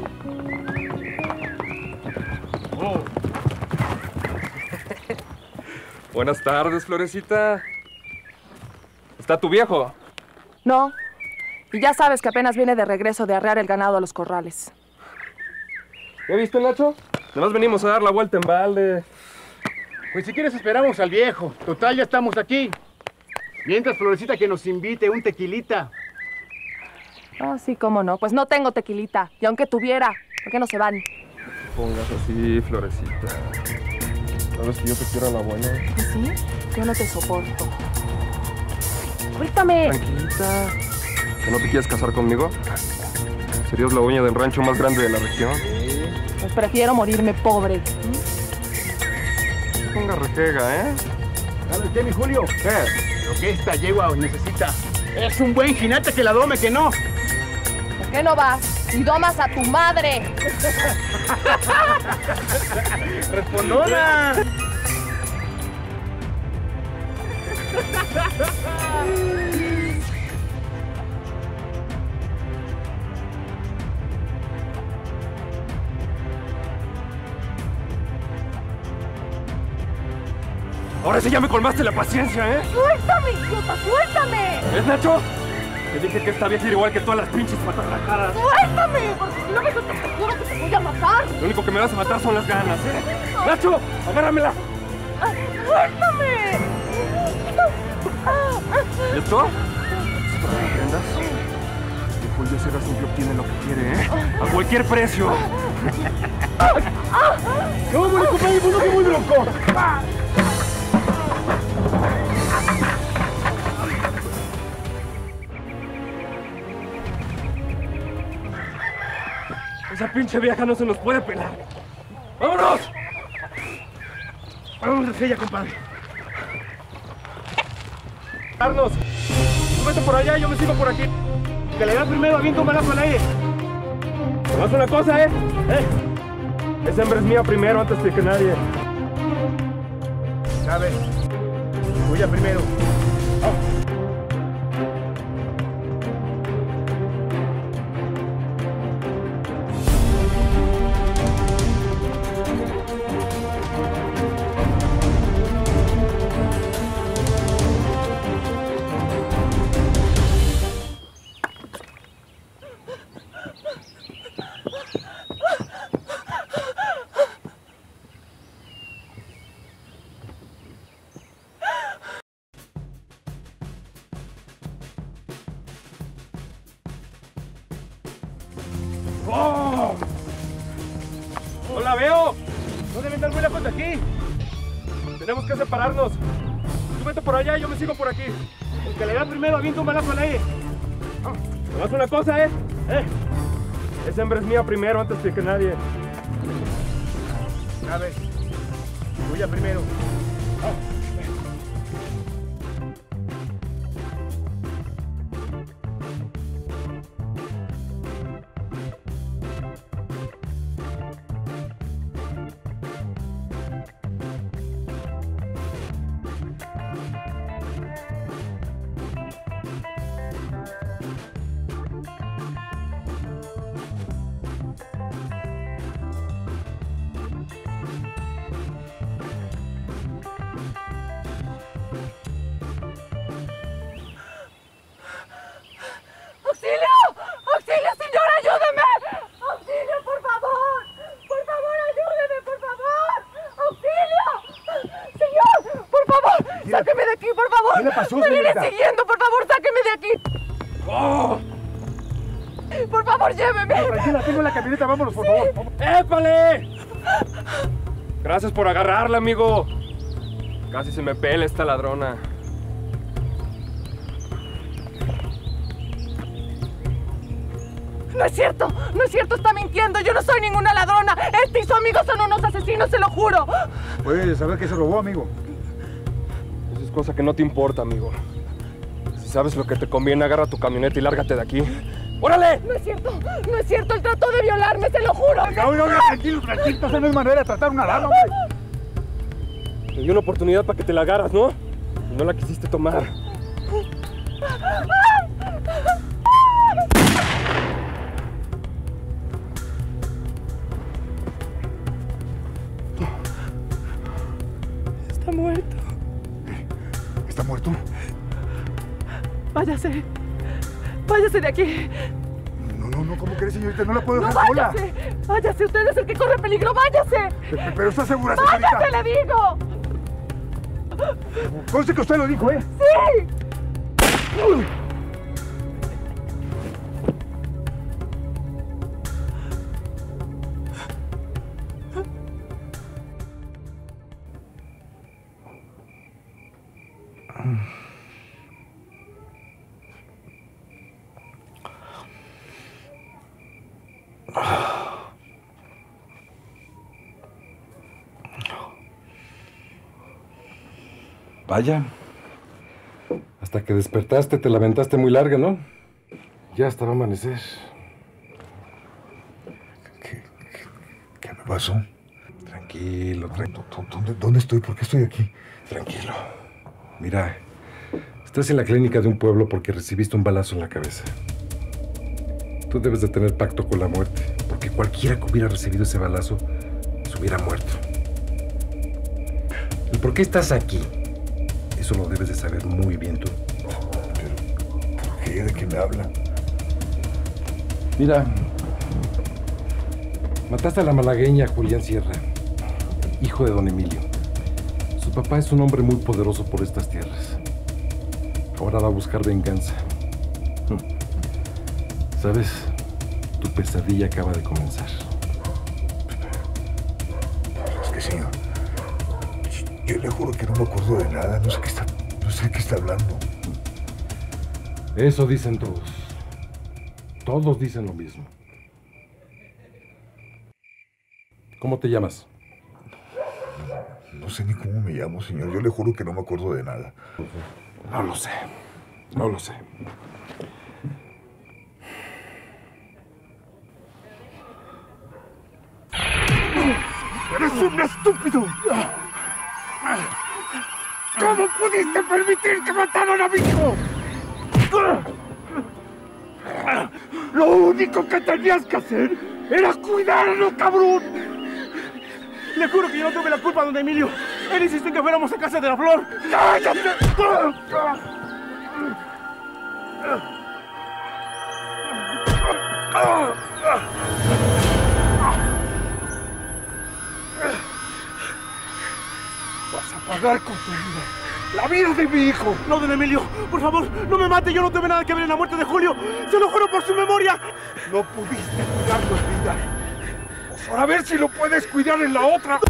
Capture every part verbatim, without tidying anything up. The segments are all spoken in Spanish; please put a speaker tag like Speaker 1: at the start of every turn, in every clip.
Speaker 1: Oh. Buenas tardes, Florecita. ¿Está tu viejo?
Speaker 2: No. Y ya sabes que apenas viene de regreso de arrear el ganado a los corrales.
Speaker 1: ¿Ya viste, Nacho? Nomás venimos a dar la vuelta en balde.
Speaker 3: Pues si quieres esperamos al viejo. Total, ya estamos aquí. Mientras, Florecita, que nos invite un tequilita.
Speaker 2: Ah, sí, cómo no. Pues no tengo tequilita. Y aunque tuviera, ¿por qué no se van?
Speaker 1: No te pongas así, Florecita. Sabes que yo te quiero a la buena.
Speaker 2: ¿Ah, sí? Yo no te soporto. ¡Suéltame!
Speaker 1: Tranquilita. ¿Que no te quieres casar conmigo? Serías la dueña del rancho más grande de la región.
Speaker 2: Pues prefiero morirme pobre.
Speaker 1: No ponga rejega, ¿eh?
Speaker 3: ¿Sabes qué, mi Julio?
Speaker 1: ¿Qué?
Speaker 3: Lo que esta yegua necesita es un buen jinete que la dome, que no.
Speaker 2: ¿Por qué no vas y domas a tu madre?
Speaker 3: ¡Respondona!
Speaker 1: Ahora sí ya me colmaste la paciencia, ¿eh?
Speaker 2: ¡Suéltame, idiota! ¡Suéltame!
Speaker 1: ¿Ves, Nacho? Te dije que esta vieja era igual que todas las pinches patarrajadas.
Speaker 2: ¡Suéltame! Porque si no me sueltas, te juro que te voy a matar.
Speaker 1: Lo único que me vas a matar son las ganas, ¿eh? ¡Nacho! ¡Agárramela!
Speaker 2: ¡Suéltame!
Speaker 1: ¿Y esto? ¿Para que aprendas? El Julio Sierra siempre obtiene lo que quiere, ¿eh? ¡A cualquier precio!
Speaker 3: ¡No, mi compañero! ¡No, que muy bronco!
Speaker 1: Esa pinche vieja no se nos puede pelar. ¡Vámonos!
Speaker 3: Vámonos hacia ella, compadre.
Speaker 1: ¡Darnos! Tú vete por allá y yo me sigo por aquí.
Speaker 3: Que le da primero aviento un balazo al aire.
Speaker 1: Haz una cosa, ¿eh? ¿Eh? Esa hembra es mía primero antes de que nadie.
Speaker 3: ¿Sabes? Tuya primero. Vamos.
Speaker 1: ¡Oh! ¡No la veo!
Speaker 3: ¿No deben dar muy lejos de aquí?
Speaker 1: Tenemos que separarnos. Tú vete por allá y yo me sigo por aquí.
Speaker 3: El que le da primero avienta un balazo al aire.
Speaker 1: Haz una cosa, ¿eh?
Speaker 3: ¿Eh?
Speaker 1: Esa hembra es mía primero antes de que nadie.
Speaker 3: ¿Sabes? Tuya primero. Vamos.
Speaker 2: ¡Auxilio! ¡Auxilio, señor! ¡Ayúdeme! ¡Auxilio, por favor! ¡Por favor, ayúdeme, por favor! ¡Auxilio! ¡Señor! ¡Por favor! ¡Sáqueme de aquí, por favor!
Speaker 3: ¿Qué le pasó,
Speaker 2: ¡Me viene
Speaker 3: señorita?
Speaker 2: siguiendo! ¡Por favor, sáqueme de aquí!
Speaker 1: ¡Oh!
Speaker 2: ¡Por favor, lléveme!
Speaker 3: Tranquila, tengo la camioneta, vámonos, por favor. Vamos.
Speaker 1: ¡Épale! Gracias por agarrarla, amigo. Casi se me pela esta ladrona.
Speaker 2: No es cierto, no es cierto, está mintiendo. Yo no soy ninguna ladrona. Este y su amigo son unos asesinos, se lo juro.
Speaker 3: Puedes saber que se robó, amigo.
Speaker 1: Esa es cosa que no te importa, amigo. Si sabes lo que te conviene, agarra tu camioneta y lárgate de aquí. ¡Órale!
Speaker 2: No es cierto, no es cierto. Él trató de violarme, se lo juro.
Speaker 3: No, no, no, tranquilo, tranquilo. Esa no es manera de tratar una dama, hombre.
Speaker 1: Te di una oportunidad para que te la agarras, ¿no? Y no la quisiste tomar.
Speaker 4: cuarto?
Speaker 2: Váyase. Váyase de aquí.
Speaker 4: No, no, no, ¿cómo crees, señorita? No la puedo
Speaker 2: No,
Speaker 4: dejar sola.
Speaker 2: váyase. Váyase, usted es el que corre peligro. Váyase.
Speaker 4: Pe- Pero ¿está segura, señorita?
Speaker 2: Váyase, le digo.
Speaker 4: Conste que usted lo dijo, ¿eh?
Speaker 2: Sí.
Speaker 5: Vaya. Hasta que despertaste te la aventaste muy larga, ¿no? Ya hasta va a amanecer.
Speaker 4: ¿Qué, qué, qué me pasó?
Speaker 5: Tranquilo, tranquilo.
Speaker 4: ¿Dónde, ¿Dónde estoy? ¿Por qué estoy aquí?
Speaker 5: Tranquilo. Mira, estás en la clínica de un pueblo porque recibiste un balazo en la cabeza. Tú debes de tener pacto con la muerte, porque cualquiera que hubiera recibido ese balazo se hubiera muerto. ¿Y por qué estás aquí? Eso lo debes de saber muy bien tú.
Speaker 4: Pero, ¿por qué? ¿De qué me habla?
Speaker 5: Mira, mataste a la malagueña Julián Sierra, hijo de don Emilio. Su papá es un hombre muy poderoso por estas tierras. Ahora va a buscar venganza. ¿Sabes? Tu pesadilla acaba de comenzar.
Speaker 4: Es que, señor, yo le juro que no me acuerdo de nada. No sé qué está, no sé qué está hablando.
Speaker 5: Eso dicen todos. Todos dicen lo mismo. ¿Cómo te llamas?
Speaker 4: No sé ni cómo me llamo, señor. Yo le juro que no me acuerdo de nada.
Speaker 5: No lo sé. No lo sé.
Speaker 4: ¡Eres un estúpido! ¿Cómo pudiste permitir que mataran a mi hijo? Lo único que tenías que hacer era cuidarlo, cabrón.
Speaker 3: Le juro que yo no tuve la culpa, don Emilio. Él insistió en que fuéramos a casa de la Flor.
Speaker 4: ¡Cállate! Vas a pagar con tu vida la vida de mi hijo.
Speaker 3: No, don Emilio, por favor, no me mate. Yo no tuve nada que ver en la muerte de Julio. Se lo juro por su memoria.
Speaker 4: No pudiste cuidarlo en vida. Pues ahora a ver si lo puedes cuidar en la otra.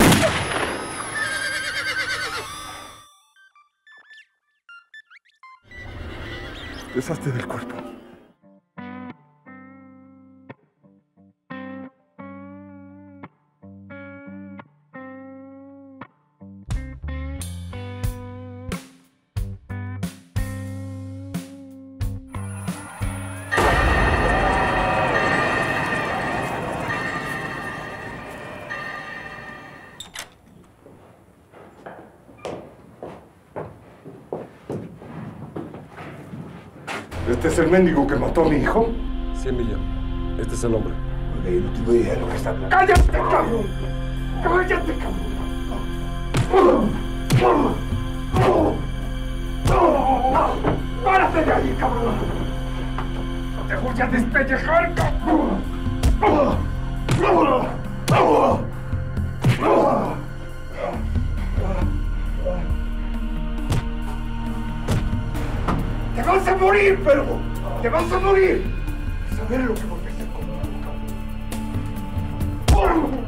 Speaker 4: Deshazte del cuerpo. ¿Este es el mendigo que mató a mi hijo?
Speaker 5: Sí, Emilio. Este es el hombre.
Speaker 4: Oye, no tengo idea de lo que está hablando. ¡Cállate, cabrón! ¡Cállate, cabrón! ¡Párate de ahí, cabrón! ¡No te voy a despellejar, cabrón! ¡Te vas a morir, perro! ¡Te vas a morir! Saber lo que voy a hacer conmigo, cabrón.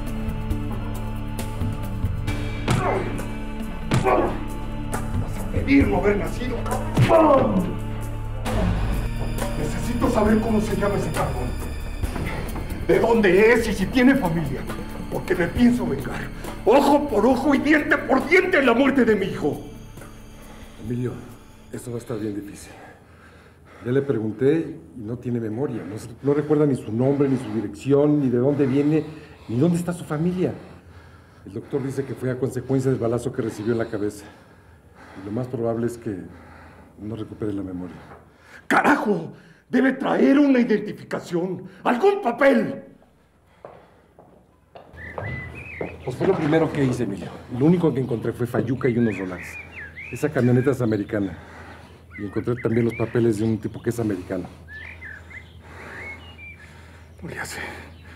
Speaker 4: Vas a pedir no haber nacido, cabrón. Necesito saber cómo se llama ese cabrón. De dónde es y si tiene familia. Porque me pienso vengar. Ojo por ojo y diente por diente en la muerte de mi hijo.
Speaker 5: Emilio, esto va a estar bien difícil. Ya le pregunté y no tiene memoria. No, no recuerda ni su nombre, ni su dirección, ni de dónde viene, ni dónde está su familia. El doctor dice que fue a consecuencia del balazo que recibió en la cabeza. Y lo más probable es que no recupere la memoria.
Speaker 4: ¡Carajo! Debe traer una identificación, algún papel.
Speaker 5: Pues fue lo primero que hice, Emilio. Lo único que encontré fue fayuca y unos dólares. Esa camioneta es americana. Y encontré también los papeles de un tipo que es americano.
Speaker 4: No le hace.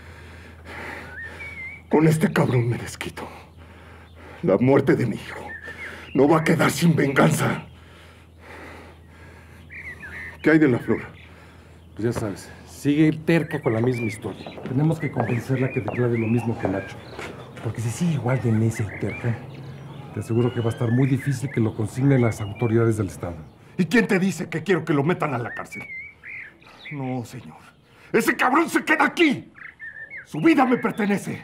Speaker 4: Con este cabrón me desquito. La muerte de mi hijo no va a quedar sin venganza. ¿Qué hay de la Flor?
Speaker 5: Pues ya sabes, sigue terca con la misma historia. Tenemos que convencerla que declare lo mismo que Nacho. Porque si sigue igual de necia y terca, te aseguro que va a estar muy difícil que lo consignen las autoridades del Estado.
Speaker 4: ¿Y quién te dice que quiero que lo metan a la cárcel? No, señor. ¡Ese cabrón se queda aquí! ¡Su vida me pertenece!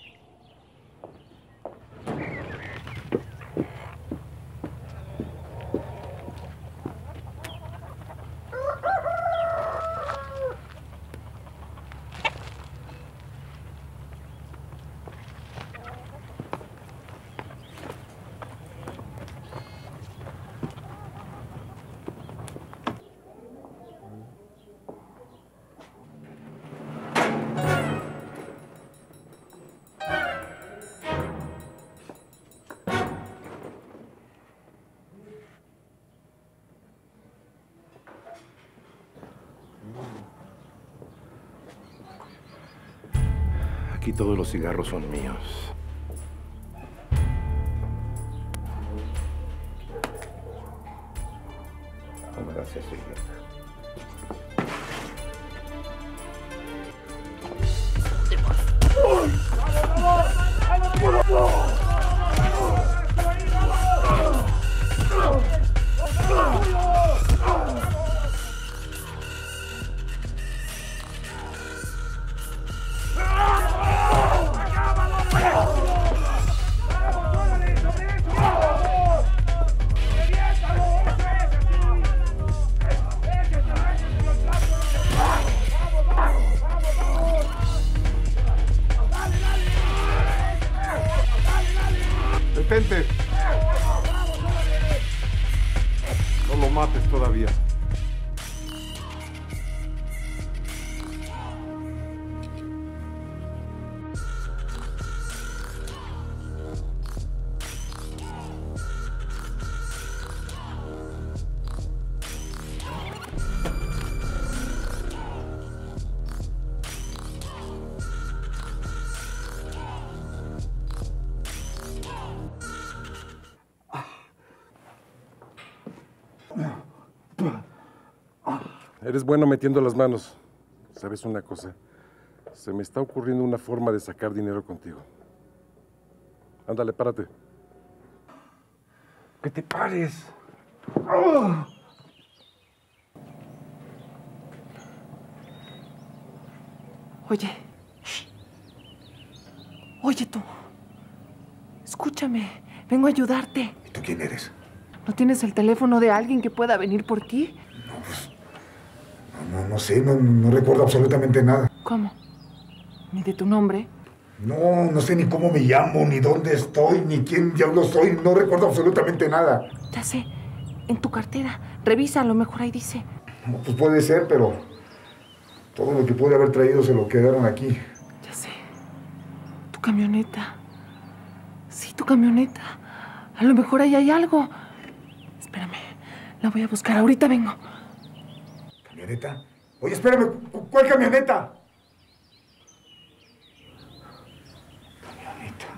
Speaker 6: Aquí todos los cigarros son míos. No me hagas eso, idiota.
Speaker 4: Detente. No lo mates todavía.
Speaker 5: Eres bueno metiendo las manos. ¿Sabes una cosa? Se me está ocurriendo una forma de sacar dinero contigo. Ándale, párate.
Speaker 4: ¡Que te pares!
Speaker 2: Oye. Shh. Oye tú. Escúchame. Vengo a ayudarte.
Speaker 4: ¿Y tú quién eres?
Speaker 2: ¿No tienes el teléfono de alguien que pueda venir por ti?
Speaker 4: No, pues... No, no sé, no, no recuerdo absolutamente nada.
Speaker 2: ¿Cómo? ¿Ni de tu nombre?
Speaker 4: No, no sé ni cómo me llamo, ni dónde estoy, ni quién diablo soy. No recuerdo absolutamente nada.
Speaker 2: Ya sé. En tu cartera. Revisa, a lo mejor ahí dice.
Speaker 4: No, pues puede ser, pero... todo lo que pude haber traído se lo quedaron aquí.
Speaker 2: Ya sé. Tu camioneta. Sí, tu camioneta. A lo mejor ahí hay algo. Espérame. La voy a buscar. Ahorita vengo.
Speaker 4: ¿Camioneta? Oye, espérame. ¿Cuál camioneta? Camioneta.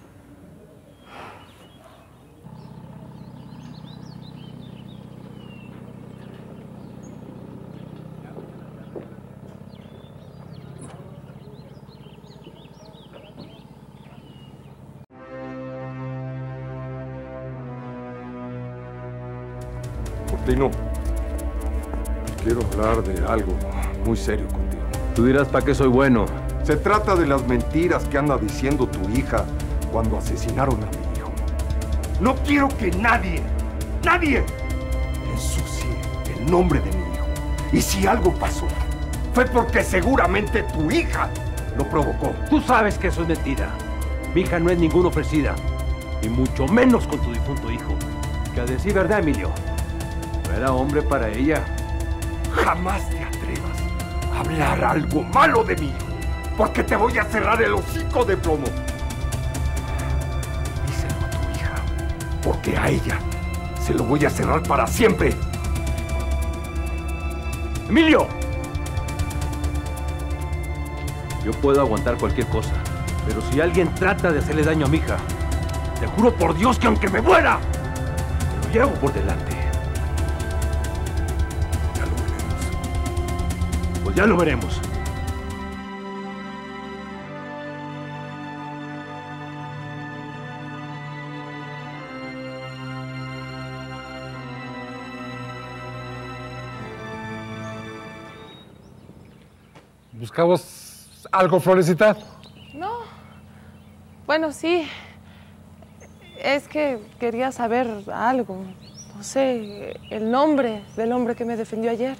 Speaker 1: Portino, quiero hablar de algo muy serio contigo.
Speaker 7: Tú dirás para qué soy bueno.
Speaker 4: Se trata de las mentiras que anda diciendo tu hija cuando asesinaron a mi hijo. No quiero que nadie, nadie, ensucie el nombre de mi hijo. Y si algo pasó, fue porque seguramente tu hija lo provocó.
Speaker 7: Tú sabes que eso es mentira. Mi hija no es ninguna ofrecida. Y mucho menos con tu difunto hijo. Que a decir verdad, Emilio, no era hombre para ella.
Speaker 4: Jamás te atrevas a hablar algo malo de mi hijo, porque te voy a cerrar el hocico de plomo. Díselo a tu hija, porque a ella se lo voy a cerrar para siempre.
Speaker 7: ¡Emilio! Yo puedo aguantar cualquier cosa, pero si alguien trata de hacerle daño a mi hija, te juro por Dios que aunque me muera, te lo llevo por delante.
Speaker 4: Ya lo veremos.
Speaker 7: Pues ya lo veremos.
Speaker 5: ¿Buscabas algo, Florecita?
Speaker 2: No. Bueno, sí. Es que quería saber algo. No sé, el nombre del hombre que me defendió ayer.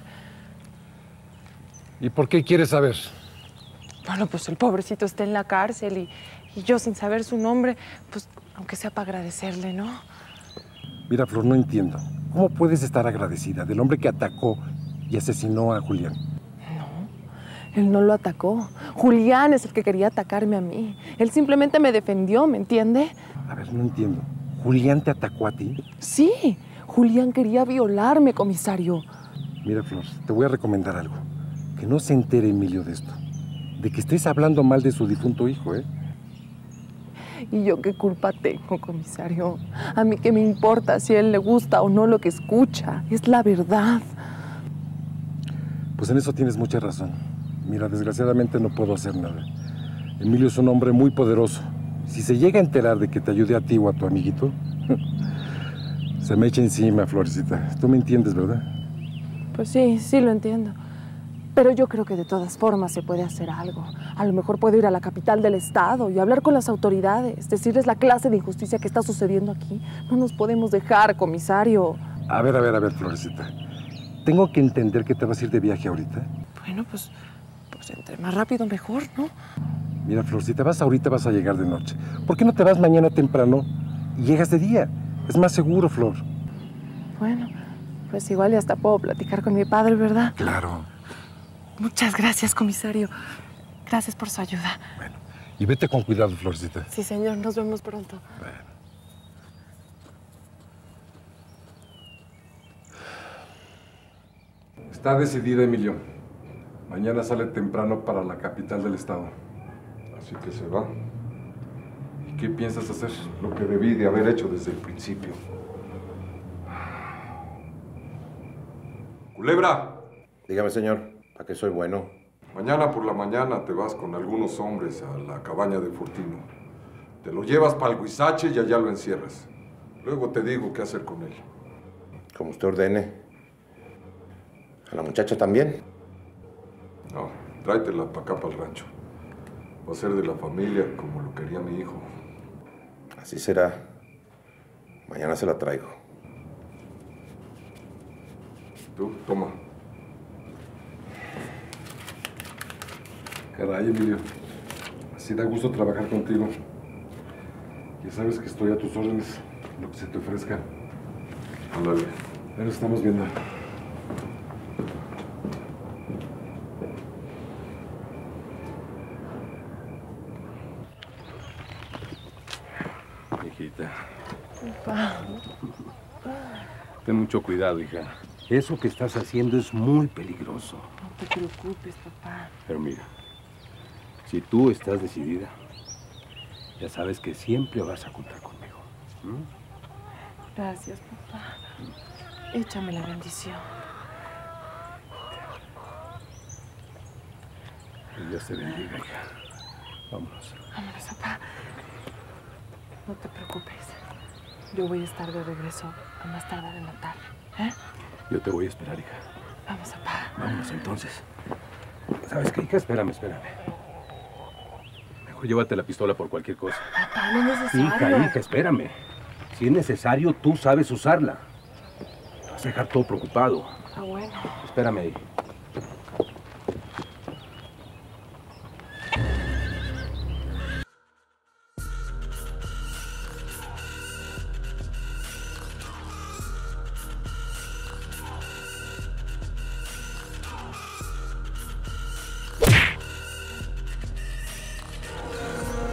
Speaker 5: ¿Y por qué quieres saber?
Speaker 2: Bueno, pues el pobrecito está en la cárcel y, y yo sin saber su nombre, pues aunque sea para agradecerle, ¿no?
Speaker 5: Mira, Flor, no entiendo. ¿Cómo puedes estar agradecida del hombre que atacó y asesinó a Julián?
Speaker 2: Él no lo atacó. Julián es el que quería atacarme a mí. Él simplemente me defendió, ¿me entiende?
Speaker 5: A ver, no entiendo. ¿Julián te atacó a ti?
Speaker 2: Sí, Julián quería violarme, comisario.
Speaker 5: Mira, Flor, te voy a recomendar algo. Que no se entere Emilio de esto. De que estés hablando mal de su difunto hijo, ¿eh?
Speaker 2: ¿Y yo qué culpa tengo, comisario? A mí qué me importa si a él le gusta o no lo que escucha. Es la verdad.
Speaker 5: Pues en eso tienes mucha razón. Mira, desgraciadamente no puedo hacer nada. Emilio es un hombre muy poderoso. Si se llega a enterar de que te ayudé a ti o a tu amiguito, se me echa encima, Florecita. Tú me entiendes, ¿verdad?
Speaker 2: Pues sí, sí lo entiendo. Pero yo creo que de todas formas se puede hacer algo. A lo mejor puedo ir a la capital del estado y hablar con las autoridades, decirles la clase de injusticia que está sucediendo aquí. No nos podemos dejar, comisario.
Speaker 5: A ver, a ver, a ver, Florecita. ¿Tengo que entender que te vas a ir de viaje ahorita?
Speaker 2: Bueno, pues... Pues entre más rápido mejor, ¿no?
Speaker 5: Mira, Flor, si te vas ahorita vas a llegar de noche. ¿Por qué no te vas mañana temprano y llegas de día? Es más seguro, Flor.
Speaker 2: Bueno, pues igual y hasta puedo platicar con mi padre, ¿verdad?
Speaker 5: Claro.
Speaker 2: Muchas gracias, comisario. Gracias por su ayuda.
Speaker 5: Bueno, y vete con cuidado, Florcita.
Speaker 2: Sí, señor. Nos vemos pronto.
Speaker 5: Bueno. Está decidida, Emilio. Mañana sale temprano para la capital del estado.
Speaker 4: Así que se va. ¿Y qué piensas hacer? Lo que debí de haber hecho desde el principio. ¡Culebra!
Speaker 6: Dígame, señor, ¿para qué soy bueno?
Speaker 4: Mañana por la mañana te vas con algunos hombres a la cabaña de Fortino. Te lo llevas para el Huizache y allá lo encierras. Luego te digo qué hacer con él.
Speaker 6: Como usted ordene. ¿A la muchacha también?
Speaker 4: No, tráetela para acá, para el rancho. Va a ser de la familia como lo quería mi hijo.
Speaker 6: Así será. Mañana se la traigo.
Speaker 4: Tú, toma.
Speaker 5: Caray, Emilio. Así da gusto trabajar contigo. Ya sabes que estoy a tus órdenes, lo que se te ofrezca.
Speaker 4: Ándale.
Speaker 5: Ya nos estamos viendo.
Speaker 7: Hijita.
Speaker 2: Papá.
Speaker 7: Ten mucho cuidado, hija. Eso que estás haciendo es muy peligroso.
Speaker 2: No te preocupes, papá.
Speaker 7: Pero mira, si tú estás decidida, ya sabes que siempre vas a contar conmigo. ¿Mm?
Speaker 2: Gracias, papá. Échame la bendición.
Speaker 7: Que Dios te bendiga, hija. Vámonos.
Speaker 2: Vámonos, papá. No te preocupes. Yo voy a estar de regreso a más tardar en la tarde. ¿Eh?
Speaker 7: Yo te voy a esperar, hija.
Speaker 2: Vamos, papá.
Speaker 7: Vámonos entonces. ¿Sabes qué, hija? Espérame, espérame. Mejor llévate la pistola por cualquier cosa.
Speaker 2: Papá, no es necesario.
Speaker 7: Hija, hija, espérame. Si es necesario, tú sabes usarla. Te vas a dejar todo preocupado.
Speaker 2: Ah, bueno.
Speaker 7: Espérame ahí.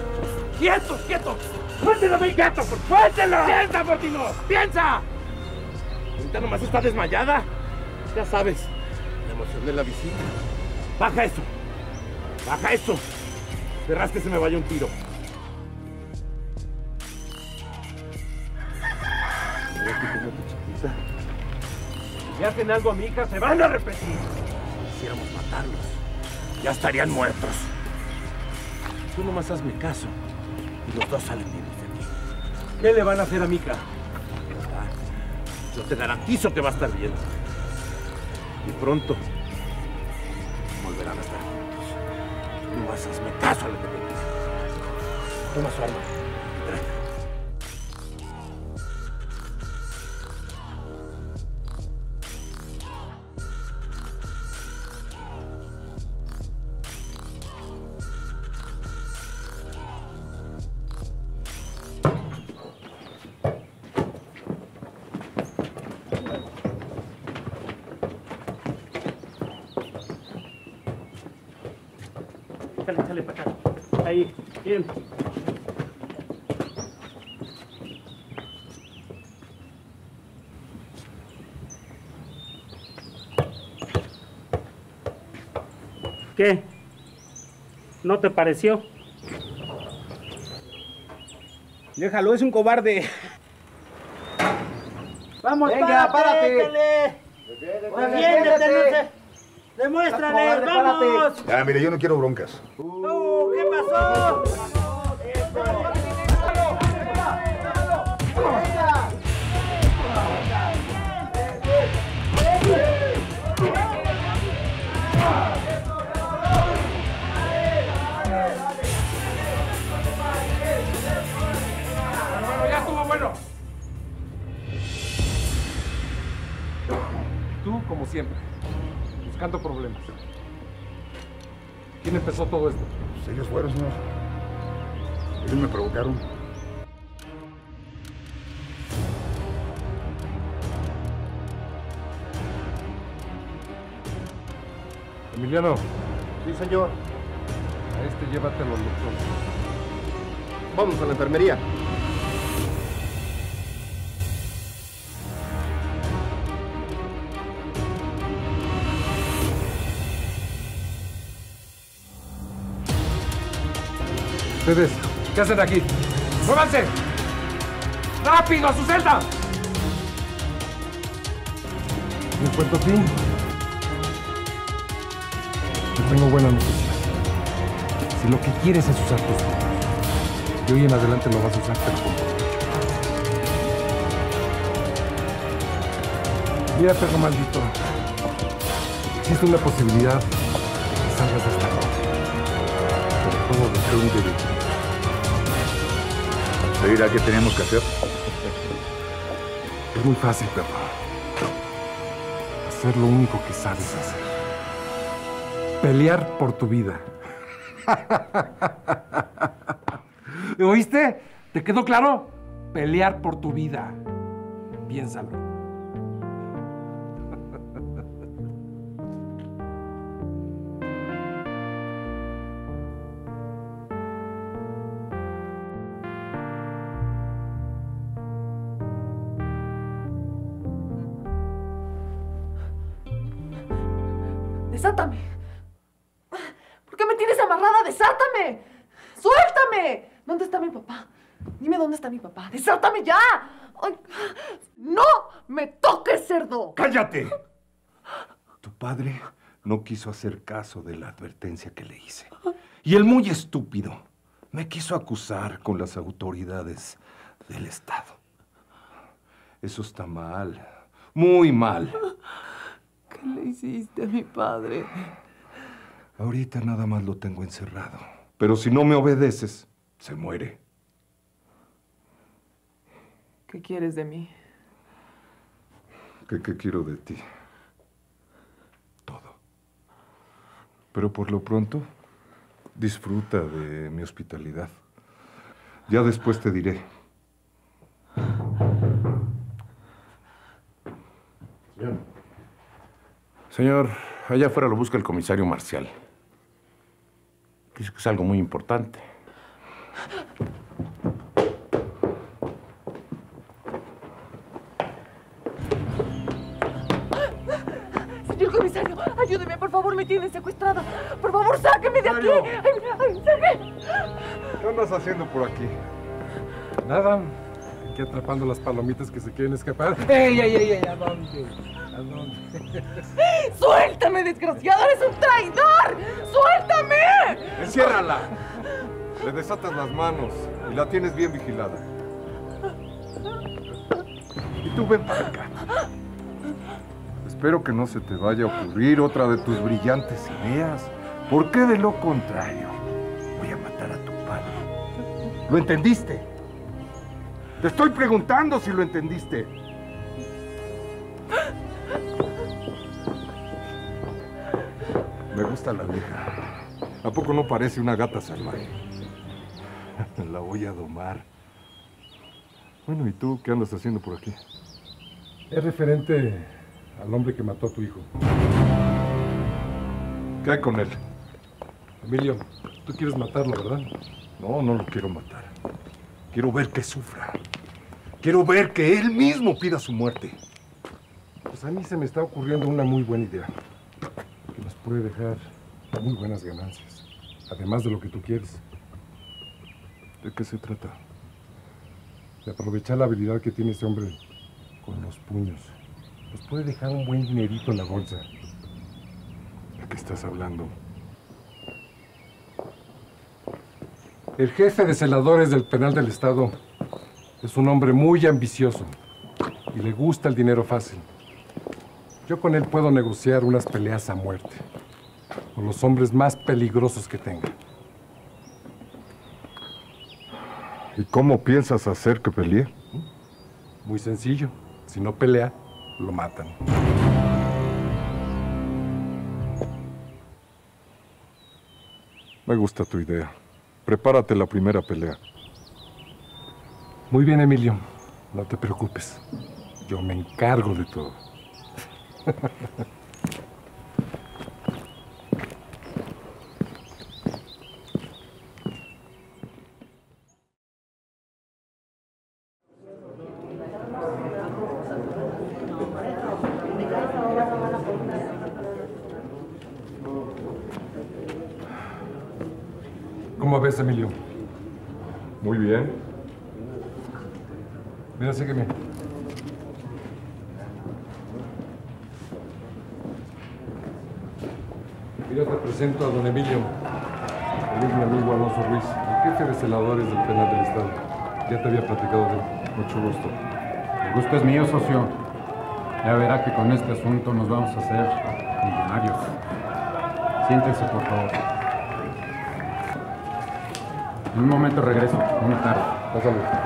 Speaker 3: ¡Quietos, quietos! ¡Suéltelo, mi gato! ¡Suéltelo! ¡Piensa, Fortino! ¡Piensa! Ahorita nomás está desmayada. Ya sabes, la emoción de la visita. Baja eso. Baja eso. Verás que se me vaya un tiro.
Speaker 7: Si hacen algo a mi hija, se van a arrepentir.
Speaker 3: Quisiéramos matarlos. Ya estarían muertos. Tú nomás hazme caso. Y los dos salen vivos de aquí.
Speaker 7: ¿Qué le van a hacer a mi hija?
Speaker 3: Yo te garantizo que va a estar bien. Y pronto volverán a estar juntos. Tú nomás hazme caso a lo que te digo. Toma su arma. Tráela.
Speaker 8: Échale, échale para acá. Ahí, bien. ¿Qué? ¿No te pareció?
Speaker 9: Déjalo, es un cobarde.
Speaker 8: ¡Vamos,
Speaker 9: Venga, párate!
Speaker 8: ¡Defiéndete, no se... ¡Demuéstrale! ¡Vamos!
Speaker 4: Ya, mire, yo no quiero broncas.
Speaker 8: Uh, ¿qué pasó?
Speaker 5: Bueno, ya estuvo bueno. Tú, como siempre, buscando problemas. ¿Quién empezó todo esto?
Speaker 4: Pues ellos fueron, señor. Ellos me provocaron.
Speaker 5: Emiliano,
Speaker 3: Sí, señor.
Speaker 5: a este llévatelo, doctor.
Speaker 3: Vamos a la enfermería.
Speaker 5: Ustedes, ¿qué hacen aquí? ¡Muévanse! ¡Rápido, a su celda! En cuanto a ti, te tengo buenas noticias. Si lo que quieres es usar tus poderes, de hoy en adelante lo vas a usar, pero con provecho. Mira, perro maldito. Existe una posibilidad de que salgas de esta ropa. Sobre todo de ser un derecho.
Speaker 4: ¿Se dirá qué tenemos que hacer?
Speaker 5: Es muy fácil, perro. Hacer lo único que sabes hacer. Pelear por tu vida. ¿Oíste? ¿Te quedó claro? Pelear por tu vida. Piénsalo.
Speaker 2: ¡Desátame! ¿Por qué me tienes amarrada? ¡Desátame! ¡Suéltame! ¿Dónde está mi papá? Dime dónde está mi papá. ¡Desátame ya! ¡Ay! ¡No me toques, cerdo!
Speaker 4: ¡Cállate! Tu padre no quiso hacer caso de la advertencia que le hice. Y el muy estúpido me quiso acusar con las autoridades del Estado. Eso está mal, muy mal.
Speaker 2: ¿Qué le hiciste a mi padre?
Speaker 4: Ahorita nada más lo tengo encerrado. Pero si no me obedeces, se muere.
Speaker 2: ¿Qué quieres de mí?
Speaker 4: ¿Qué, qué quiero de ti? Todo. Pero por lo pronto, disfruta de mi hospitalidad. Ya después te diré.
Speaker 10: Señor. Señor, allá afuera lo busca el comisario Marcial. Dice que es algo muy importante.
Speaker 2: favor, me tienen secuestrada. Por favor, sáquenme de aquí. Ay, ay, sáquenme.
Speaker 4: ¿Qué andas haciendo por aquí?
Speaker 5: Nada. Aquí atrapando las palomitas que se quieren escapar. ¡Ey, ey, ey, ey! ¿A dónde? ¿A dónde?
Speaker 2: ¡Suéltame, desgraciado! ¡Eres un traidor! ¡Suéltame!
Speaker 4: ¡Enciérrala! Le desatas las manos y la tienes bien vigilada. Y tú ven para acá. Espero que no se te vaya a ocurrir otra de tus brillantes ideas. Porque de lo contrario, voy a matar a tu padre. ¿Lo entendiste? Te estoy preguntando si lo entendiste. Me gusta la vieja. ¿A poco no parece una gata salvaje? La voy a domar. Bueno, ¿y tú qué andas haciendo por aquí?
Speaker 5: Es referente al hombre que mató a tu hijo.
Speaker 4: ¿Qué hay con él?
Speaker 5: Emilio, tú quieres matarlo, ¿verdad?
Speaker 4: No, no lo quiero matar. Quiero ver que sufra. Quiero ver que él mismo pida su muerte.
Speaker 5: Pues a mí se me está ocurriendo una muy buena idea. Que nos puede dejar muy buenas ganancias. Además de lo que tú quieres.
Speaker 4: ¿De qué se trata?
Speaker 5: De aprovechar la habilidad que tiene ese hombre con los puños. Nos puede dejar un buen dinerito en la bolsa.
Speaker 4: ¿De qué estás hablando?
Speaker 5: El jefe de celadores del penal del estado es un hombre muy ambicioso y le gusta el dinero fácil. Yo con él puedo negociar unas peleas a muerte con los hombres más peligrosos que tenga.
Speaker 4: ¿Y cómo piensas hacer que pelee?
Speaker 5: Muy sencillo. Si no pelea, lo matan.
Speaker 4: Me gusta tu idea. Prepárate la primera pelea.
Speaker 5: Muy bien, Emilio. No te preocupes. Yo me encargo de todo. ¿Cómo ves, Emilio?
Speaker 4: Muy bien.
Speaker 5: Mira, sígueme. Mira, te presento a don Emilio. Él es mi amigo Alonso Ruiz, el jefe de celadores del penal del estado. Ya te había platicado de él. Mucho gusto.
Speaker 11: El gusto es mío, socio. Ya verá que con este asunto nos vamos a hacer millonarios. Siéntense, por favor. En un momento regreso. Una tarde.
Speaker 5: Pásale.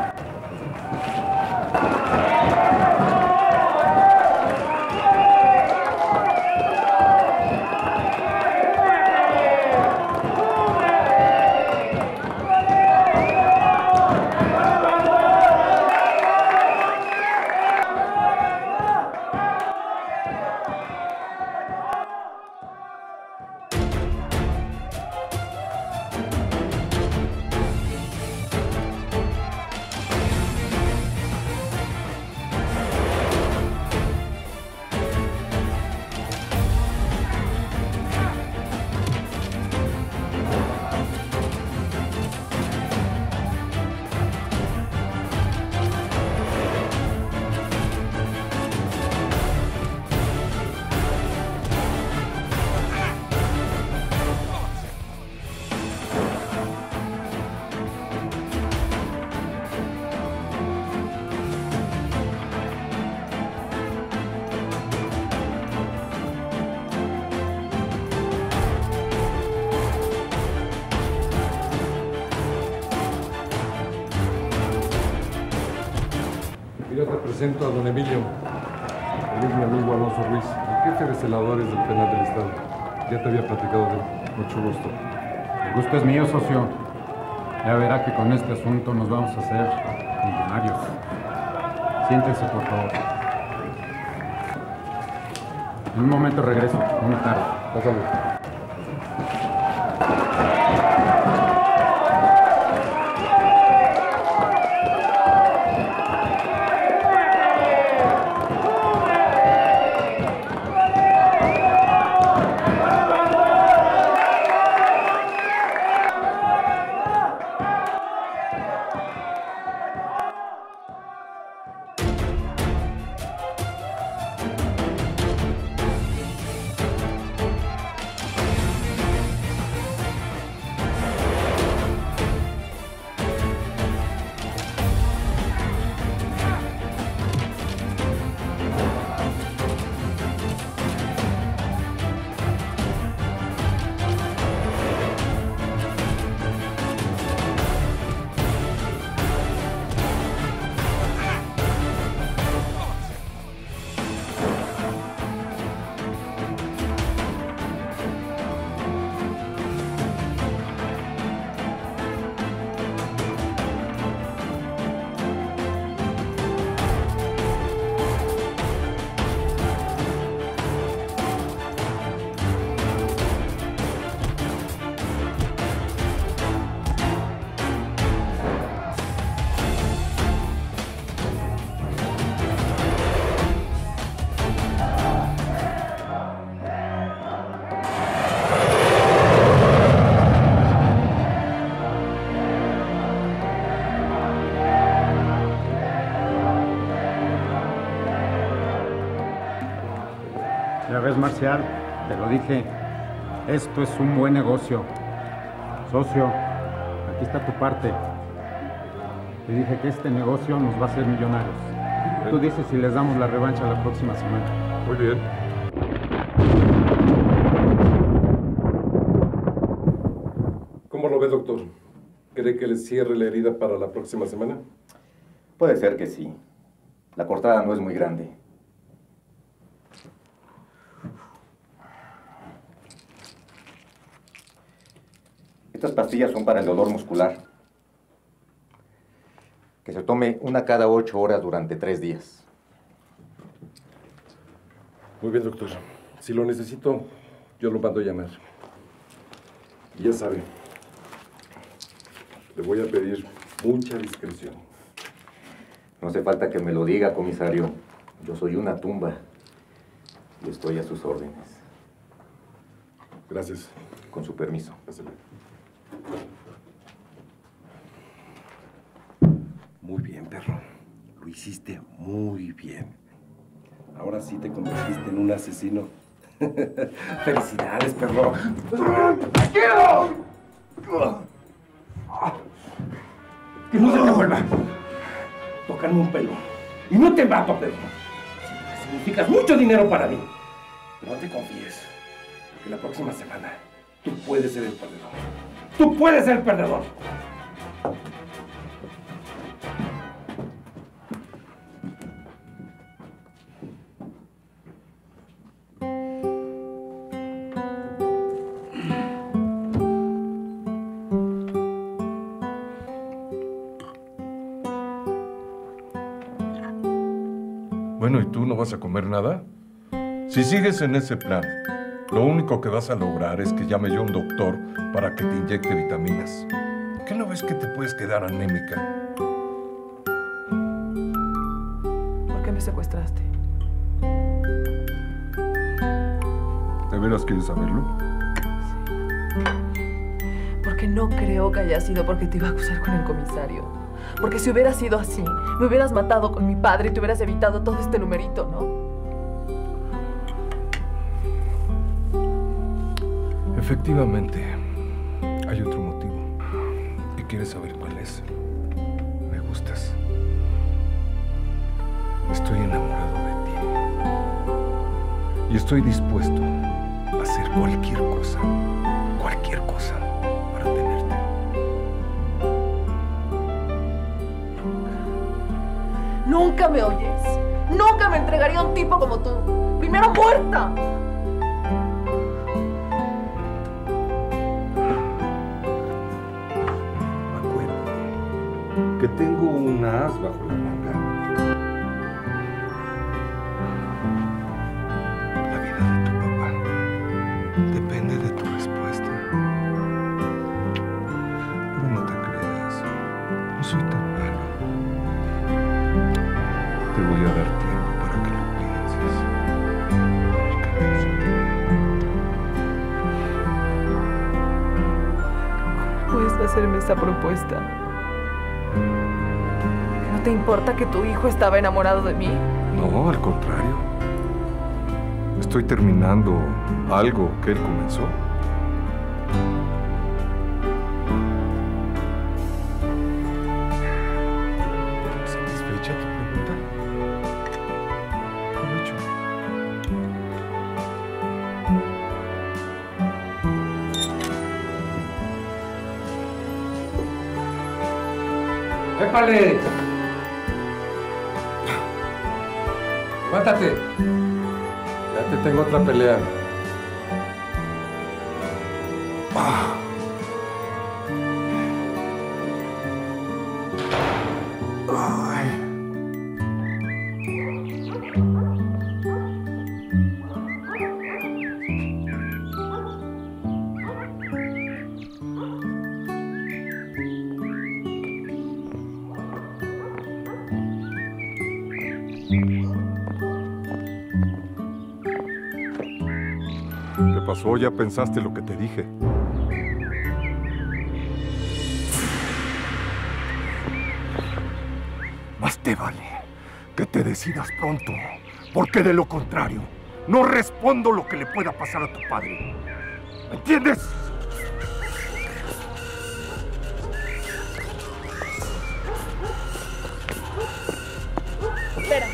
Speaker 5: Mira, te presento a don Emilio. Él es mi amigo Alonso Ruiz, el jefe de celadores del penal del estado. Ya te había platicado de él. Mucho gusto.
Speaker 11: El gusto es mío, socio. Ya verá que con este asunto nos vamos a hacer millonarios. Siéntense, por favor. En un momento regreso. Una tarde.
Speaker 5: Pásale.
Speaker 11: Marcial, te lo dije. Esto es un buen negocio. Socio, aquí está tu parte. Te dije que este negocio nos va a hacer millonarios. Tú dices si les damos la revancha la próxima semana.
Speaker 5: Muy bien. ¿Cómo lo ve, doctor? ¿Cree que le cierre la herida para la próxima semana?
Speaker 6: Puede ser que sí. La cortada no es muy grande. Estas pastillas son para el dolor muscular. Que se tome una cada ocho horas durante tres días.
Speaker 5: Muy bien, doctor. Si lo necesito, yo lo mando a llamar. Y ya sabe, le voy a pedir mucha discreción.
Speaker 6: No hace falta que me lo diga, comisario. Yo soy una tumba y estoy a sus órdenes.
Speaker 5: Gracias.
Speaker 6: Con su permiso.
Speaker 5: Pásale. Muy bien, perro. Lo hiciste muy bien. Ahora sí te convertiste en un asesino. ¡Felicidades, perro!
Speaker 3: ¡Quiero! Que no se te vuelva. Tocarme un pelo. Y no te mato, perro. Significas mucho dinero para mí. No te confíes. Porque la próxima semana tú puedes ser el perdedor. ¡Tú puedes ser el perdedor!
Speaker 5: Bueno, ¿y tú no vas a comer nada? Si sigues en ese plan, lo único que vas a lograr es que llame yo a un doctor para que te inyecte vitaminas. ¿Qué no ves que te puedes quedar anémica?
Speaker 2: ¿Por qué me secuestraste?
Speaker 5: ¿De veras quieres saberlo?
Speaker 2: Porque no creo que haya sido porque te iba a acusar con el comisario. Porque si hubiera sido así, me hubieras matado con mi padre y te hubieras evitado todo este numerito, ¿no?
Speaker 5: Efectivamente, hay otro motivo. ¿Y quieres saber cuál es? Me gustas. Estoy enamorado de ti. Y estoy dispuesto a hacer cualquier cosa, cualquier cosa, para tenerte.
Speaker 2: Nunca me oyes. Nunca me entregaría a un tipo como tú. Primero muerta.
Speaker 5: Que tengo un as bajo la manga. La vida de tu papá depende de tu respuesta. Pero no te creas, no soy tan malo. Te voy a dar tiempo para que lo pienses.
Speaker 2: ¿Cómo puedes hacerme esa propuesta? ¿No te importa que tu hijo estaba enamorado de mí?
Speaker 5: No, al contrario. Estoy terminando algo que él comenzó. ¿Satisfecha tu pregunta? Aprovecho.
Speaker 3: ¡Épale!
Speaker 5: ¡Levántate! Ya te tengo otra pelea. Ah. Ay. ¿Qué pasó? ¿Ya pensaste lo que te dije? Más te vale que te decidas pronto, porque de lo contrario
Speaker 4: no respondo lo que le pueda pasar a tu padre. ¿Me entiendes?
Speaker 2: Espera.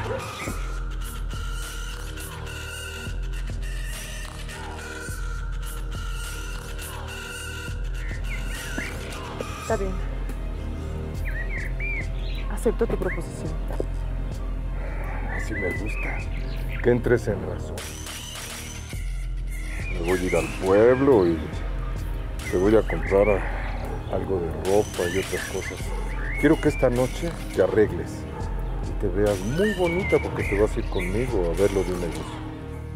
Speaker 2: Está bien. Acepto tu proposición.
Speaker 4: Así me gusta. Que entres en razón. Me voy a ir al pueblo y te voy a comprar a- algo de ropa y otras cosas. Quiero que esta noche te arregles y te veas muy bonita porque te vas a ir conmigo a ver lo de un negocio.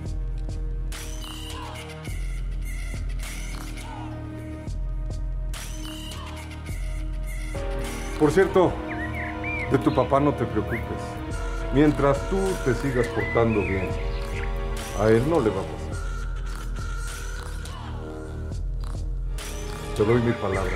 Speaker 4: Por cierto, de tu papá no te preocupes. Mientras tú te sigas portando bien, a él no le va a pasar. Te doy mi palabra.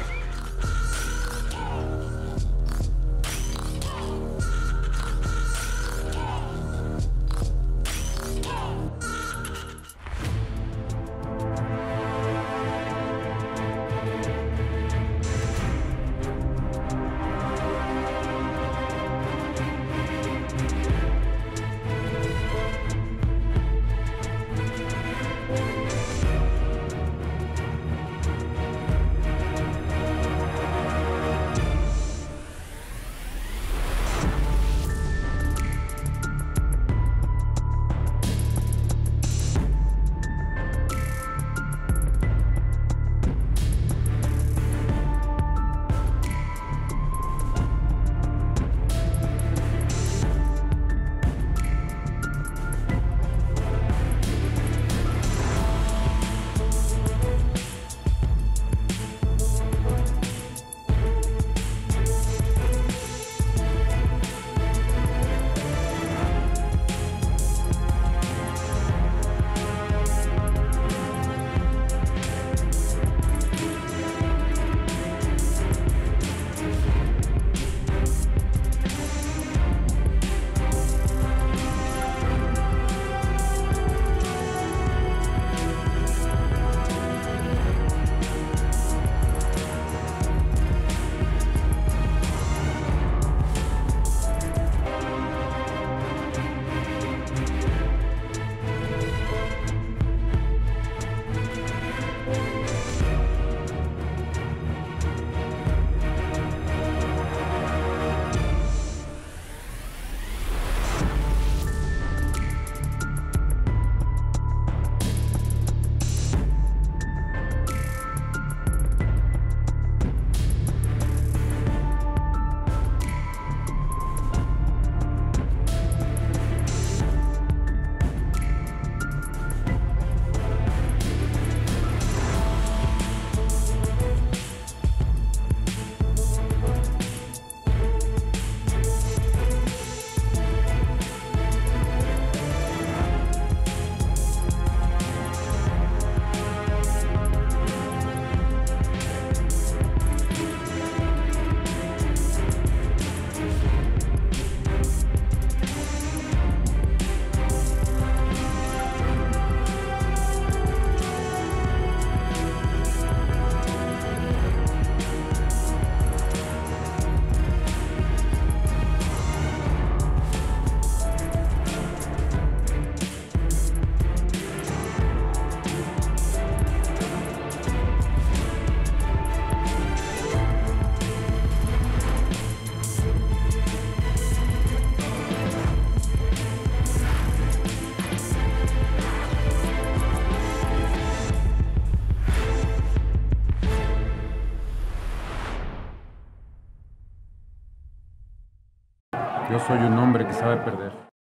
Speaker 11: Yo soy un hombre que sabe perder.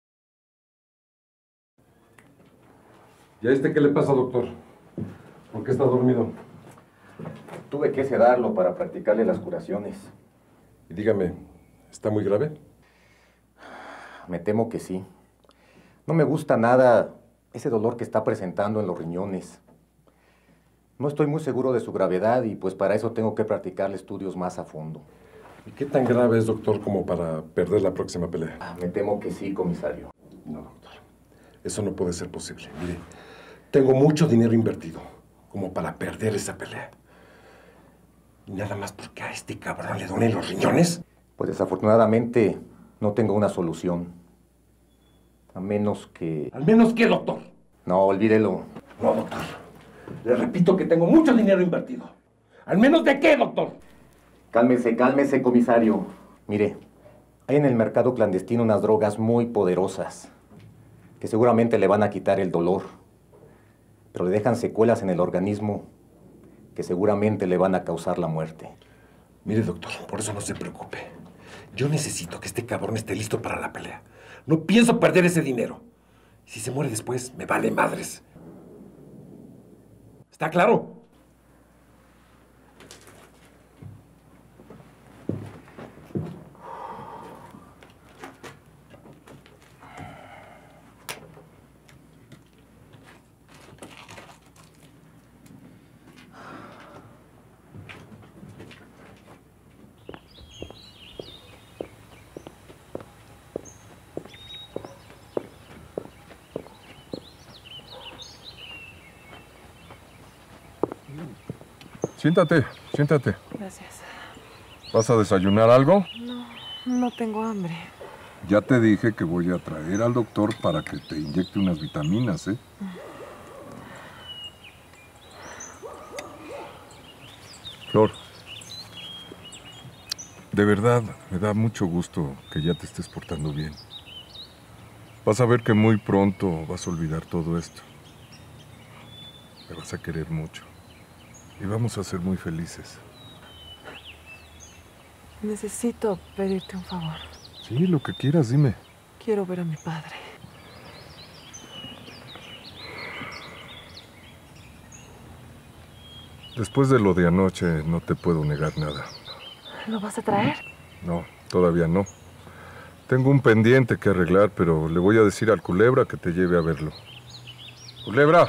Speaker 5: ¿Y a este qué le pasa, doctor? ¿Por qué está dormido?
Speaker 6: Tuve que sedarlo para practicarle las curaciones.
Speaker 5: Y dígame, ¿está muy grave?
Speaker 6: Me temo que sí. No me gusta nada ese dolor que está presentando en los riñones. No estoy muy seguro de su gravedad y pues para eso tengo que practicarle estudios más a fondo.
Speaker 5: ¿Y qué tan grave es, doctor, como para perder la próxima pelea?
Speaker 6: Ah, me temo que sí, comisario.
Speaker 5: No, doctor. Eso no puede ser posible. Mire, tengo mucho dinero invertido como para perder esa pelea. ¿Y nada más porque a este cabrón le donen los riñones?
Speaker 6: Pues desafortunadamente no tengo una solución. A menos que...
Speaker 5: ¿Al menos qué, doctor?
Speaker 6: No, olvídelo.
Speaker 5: No, doctor. Le repito que tengo mucho dinero invertido. ¿Al menos de qué, doctor?
Speaker 6: Cálmese, cálmese, comisario. Mire, hay en el mercado clandestino unas drogas muy poderosas que seguramente le van a quitar el dolor, pero le dejan secuelas en el organismo que seguramente le van a causar la muerte.
Speaker 5: Mire, doctor, por eso no se preocupe. Yo necesito que este cabrón esté listo para la pelea. No pienso perder ese dinero. Si se muere después, me vale madres. ¿Está claro?
Speaker 1: Siéntate, siéntate.
Speaker 2: Gracias.
Speaker 1: ¿Vas a desayunar algo?
Speaker 2: No, no tengo hambre.
Speaker 4: Ya te dije que voy a traer al doctor para que te inyecte unas vitaminas, ¿eh? Flor, de verdad me da mucho gusto que ya te estés portando bien. Vas a ver que muy pronto vas a olvidar todo esto. Me vas a querer mucho. Y vamos a ser muy felices.
Speaker 2: Necesito pedirte un favor.
Speaker 4: Sí, lo que quieras, dime.
Speaker 2: Quiero ver a mi padre.
Speaker 4: Después de lo de anoche, no te puedo negar nada.
Speaker 2: ¿Lo vas a traer?
Speaker 4: No, todavía no. Tengo un pendiente que arreglar, pero le voy a decir al Culebra que te lleve a verlo. ¡Culebra!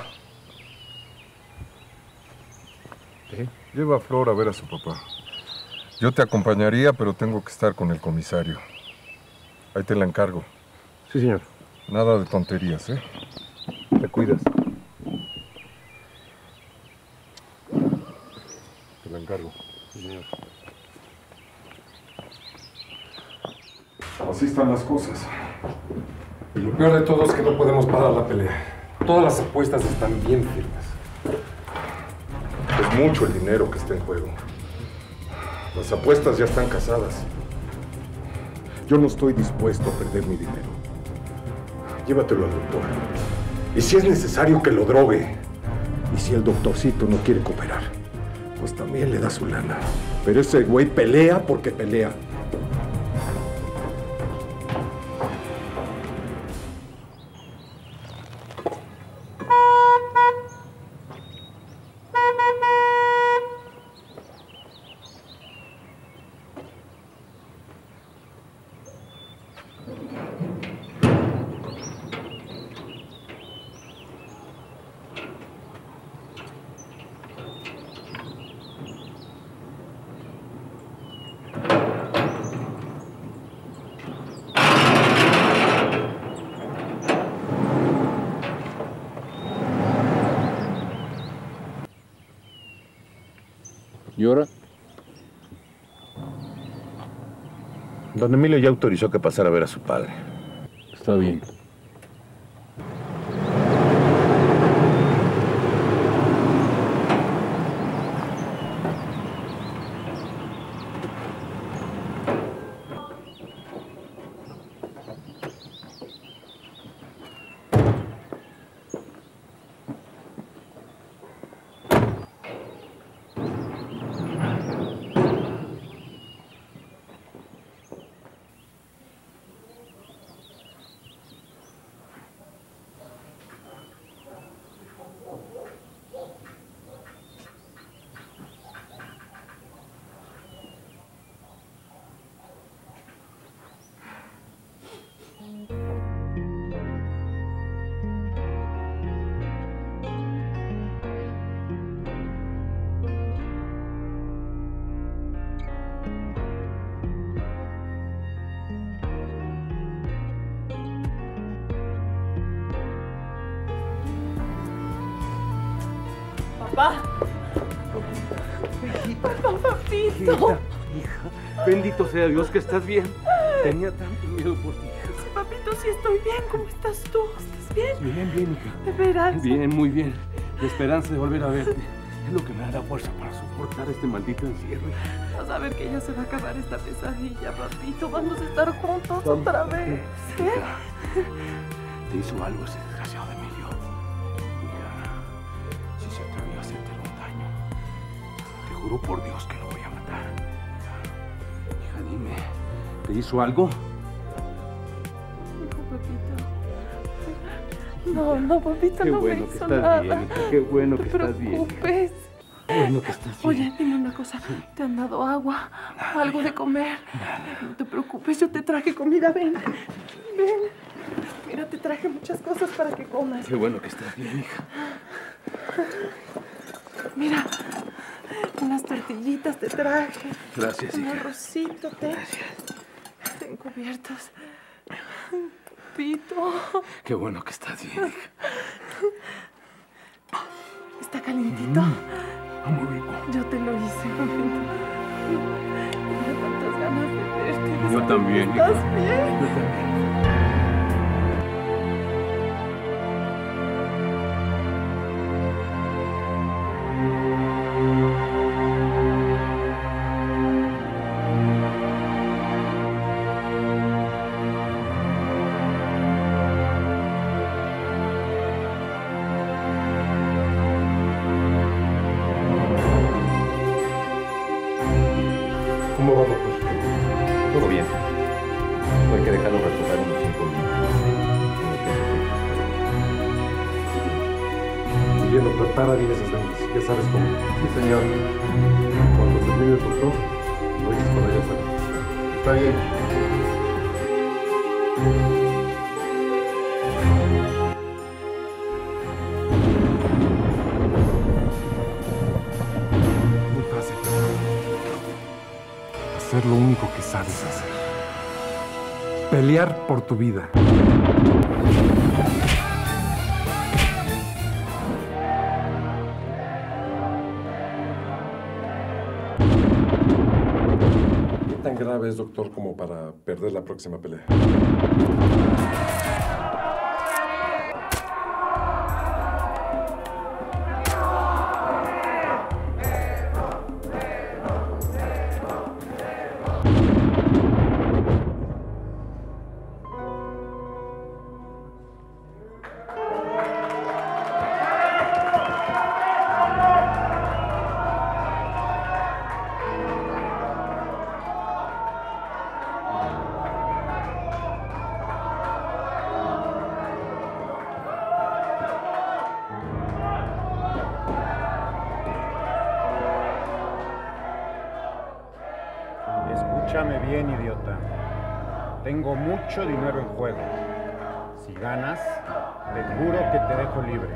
Speaker 1: ¿Qué?
Speaker 4: Lleva a Flor a ver a su papá. Yo te acompañaría, pero tengo que estar con el comisario. Ahí te la encargo.
Speaker 1: Sí, señor.
Speaker 4: Nada de tonterías, ¿eh?
Speaker 1: Te cuidas.
Speaker 4: Te la encargo.
Speaker 1: Sí, señor.
Speaker 4: Así están las cosas. Y lo peor de todo es que no podemos parar la pelea. Todas las apuestas están bien firmes. Es mucho el dinero que está en juego. Las apuestas ya están casadas. Yo no estoy dispuesto a perder mi dinero. Llévatelo al doctor. Y si es necesario que lo drogue, y si el doctorcito no quiere cooperar, pues también le da su lana. Pero ese güey pelea porque pelea.
Speaker 10: ¿Y ahora? Don Emilio ya autorizó que pasara a ver a su padre.
Speaker 7: Está bien.
Speaker 2: papá.
Speaker 7: Hijita.
Speaker 2: Papá, papito.
Speaker 7: Hijita, hija. Bendito sea Dios que estás bien. Tenía tanto miedo por ti.
Speaker 2: Sí, papito, sí estoy bien. ¿Cómo estás tú? ¿Estás bien?
Speaker 7: Bien, bien, hija.
Speaker 2: ¿De veras?
Speaker 7: Bien, muy bien. La esperanza de volver a verte es lo que me da fuerza para soportar este maldito encierro.
Speaker 2: Vas a ver que ya se va a acabar esta pesadilla, papito. Vamos a estar juntos otra vez. ¿Eh?
Speaker 7: Te hizo algo ese desgraciado de Emilio. Hija, si se atrevió a hacerte algún daño, te juro por Dios que lo voy a matar. Hija, hija, dime, ¿te hizo algo?
Speaker 2: No, no, papito,
Speaker 7: Qué
Speaker 2: no
Speaker 7: bueno
Speaker 2: me
Speaker 7: que
Speaker 2: hizo
Speaker 7: estás
Speaker 2: nada.
Speaker 7: bien, hija, qué bueno
Speaker 2: No
Speaker 7: que
Speaker 2: te
Speaker 7: estás bien.
Speaker 2: preocupes.
Speaker 7: Qué bueno que estás bien.
Speaker 2: Oye, dime una cosa. ¿Te han dado agua? ¿Algo de comer? No te preocupes, yo te traje comida. Ven, ven. Mira, te traje muchas cosas para que comas.
Speaker 7: Qué bueno que estás bien, hija.
Speaker 2: Mira, unas tortillitas te traje.
Speaker 7: Gracias,
Speaker 2: Un
Speaker 7: hija.
Speaker 2: arrocito, te.
Speaker 7: Gracias.
Speaker 2: Ten cubiertos. Pito.
Speaker 7: Qué bueno que estás bien, hija.
Speaker 2: ¿Está calientito?
Speaker 7: Mm, muy rico.
Speaker 2: Yo te lo hice, papito. Tenía tantas ganas de verte.
Speaker 7: Yo también, hija.
Speaker 2: ¿Estás bien?
Speaker 7: Yo también.
Speaker 5: ¿Cómo va, doctor?
Speaker 6: Todo bien. Hay que dejarlo reposar unos cinco minutos.
Speaker 5: Muy bien, doctor. Prepara bien esas vendas. Ya sabes cómo.
Speaker 6: Sí, señor.
Speaker 5: Cuando termine el doctor, lo dices para allá afuera.
Speaker 6: Está bien.
Speaker 5: Muy fácil. Hacer lo único que sabes hacer. Pelear por tu vida. ¿Qué tan grave es, doctor, como para perder la próxima pelea?
Speaker 11: Escúchame bien, idiota. Tengo mucho dinero en juego. Si ganas, te juro que te dejo libre.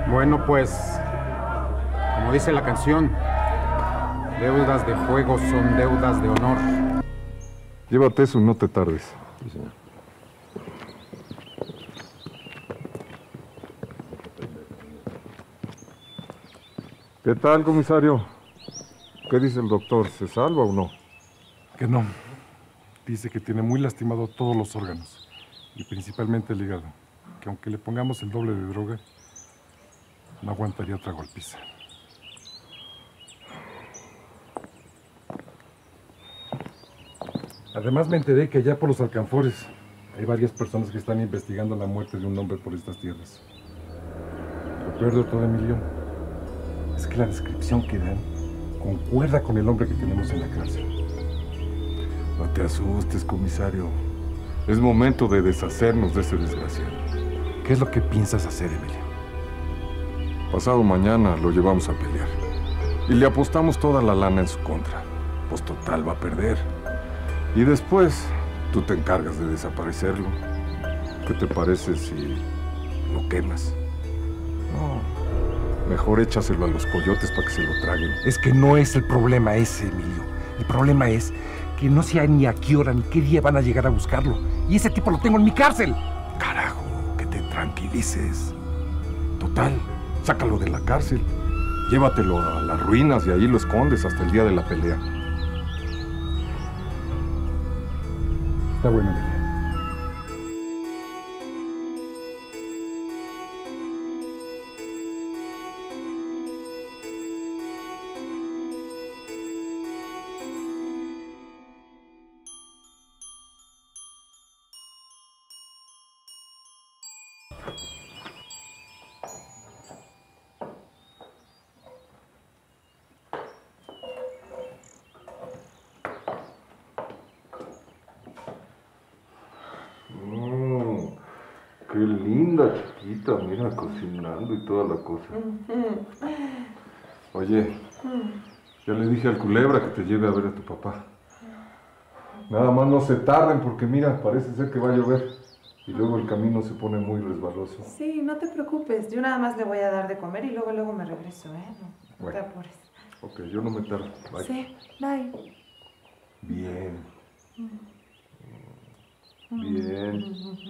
Speaker 11: Bueno, pues, como dice la canción, deudas de fuego son deudas de honor.
Speaker 5: Llévate eso y no te tardes.
Speaker 10: Sí, señor.
Speaker 5: ¿Qué tal, comisario? ¿Qué dice el doctor? ¿Se salva o no?
Speaker 12: Que no. Dice que tiene muy lastimado todos los órganos, y principalmente el hígado, que aunque le pongamos el doble de droga, no aguantaría otra golpiza. Además me enteré que allá por los alcanfores hay varias personas que están investigando la muerte de un hombre por estas tierras. Lo peor de todo, Emilio, es que la descripción que dan concuerda con el hombre que tenemos en la cárcel.
Speaker 5: No te asustes, comisario. Es momento de deshacernos de ese desgraciado.
Speaker 12: ¿Qué es lo que piensas hacer, Emilio?
Speaker 5: Pasado mañana lo llevamos a pelear. Y le apostamos toda la lana en su contra. Pues total va a perder. Y después, tú te encargas de desaparecerlo. ¿Qué te parece si lo quemas? No. Mejor échaselo a los coyotes para que se lo traguen.
Speaker 12: Es que no es el problema ese, Emilio. El problema es que no sé ni a qué hora ni qué día van a llegar a buscarlo. Y ese tipo lo tengo en mi cárcel.
Speaker 5: Carajo, que te tranquilices. Total, sácalo de la cárcel. Llévatelo a las ruinas y ahí lo escondes hasta el día de la pelea.
Speaker 12: Está bueno, Emilio.
Speaker 5: Qué linda, chiquita, mira, cocinando y toda la cosa. Oye, ya le dije al culebra que te lleve a ver a tu papá. Nada más no se tarden porque mira, parece ser que va a llover. Y luego el camino se pone muy resbaloso.
Speaker 2: Sí, no te preocupes. Yo nada más le voy a dar de comer y luego luego me regreso, ¿eh? No, no
Speaker 5: Bueno.
Speaker 2: te apures.
Speaker 5: Ok, yo no me tardo. Bye.
Speaker 2: Sí, bye.
Speaker 5: Bien. Bien.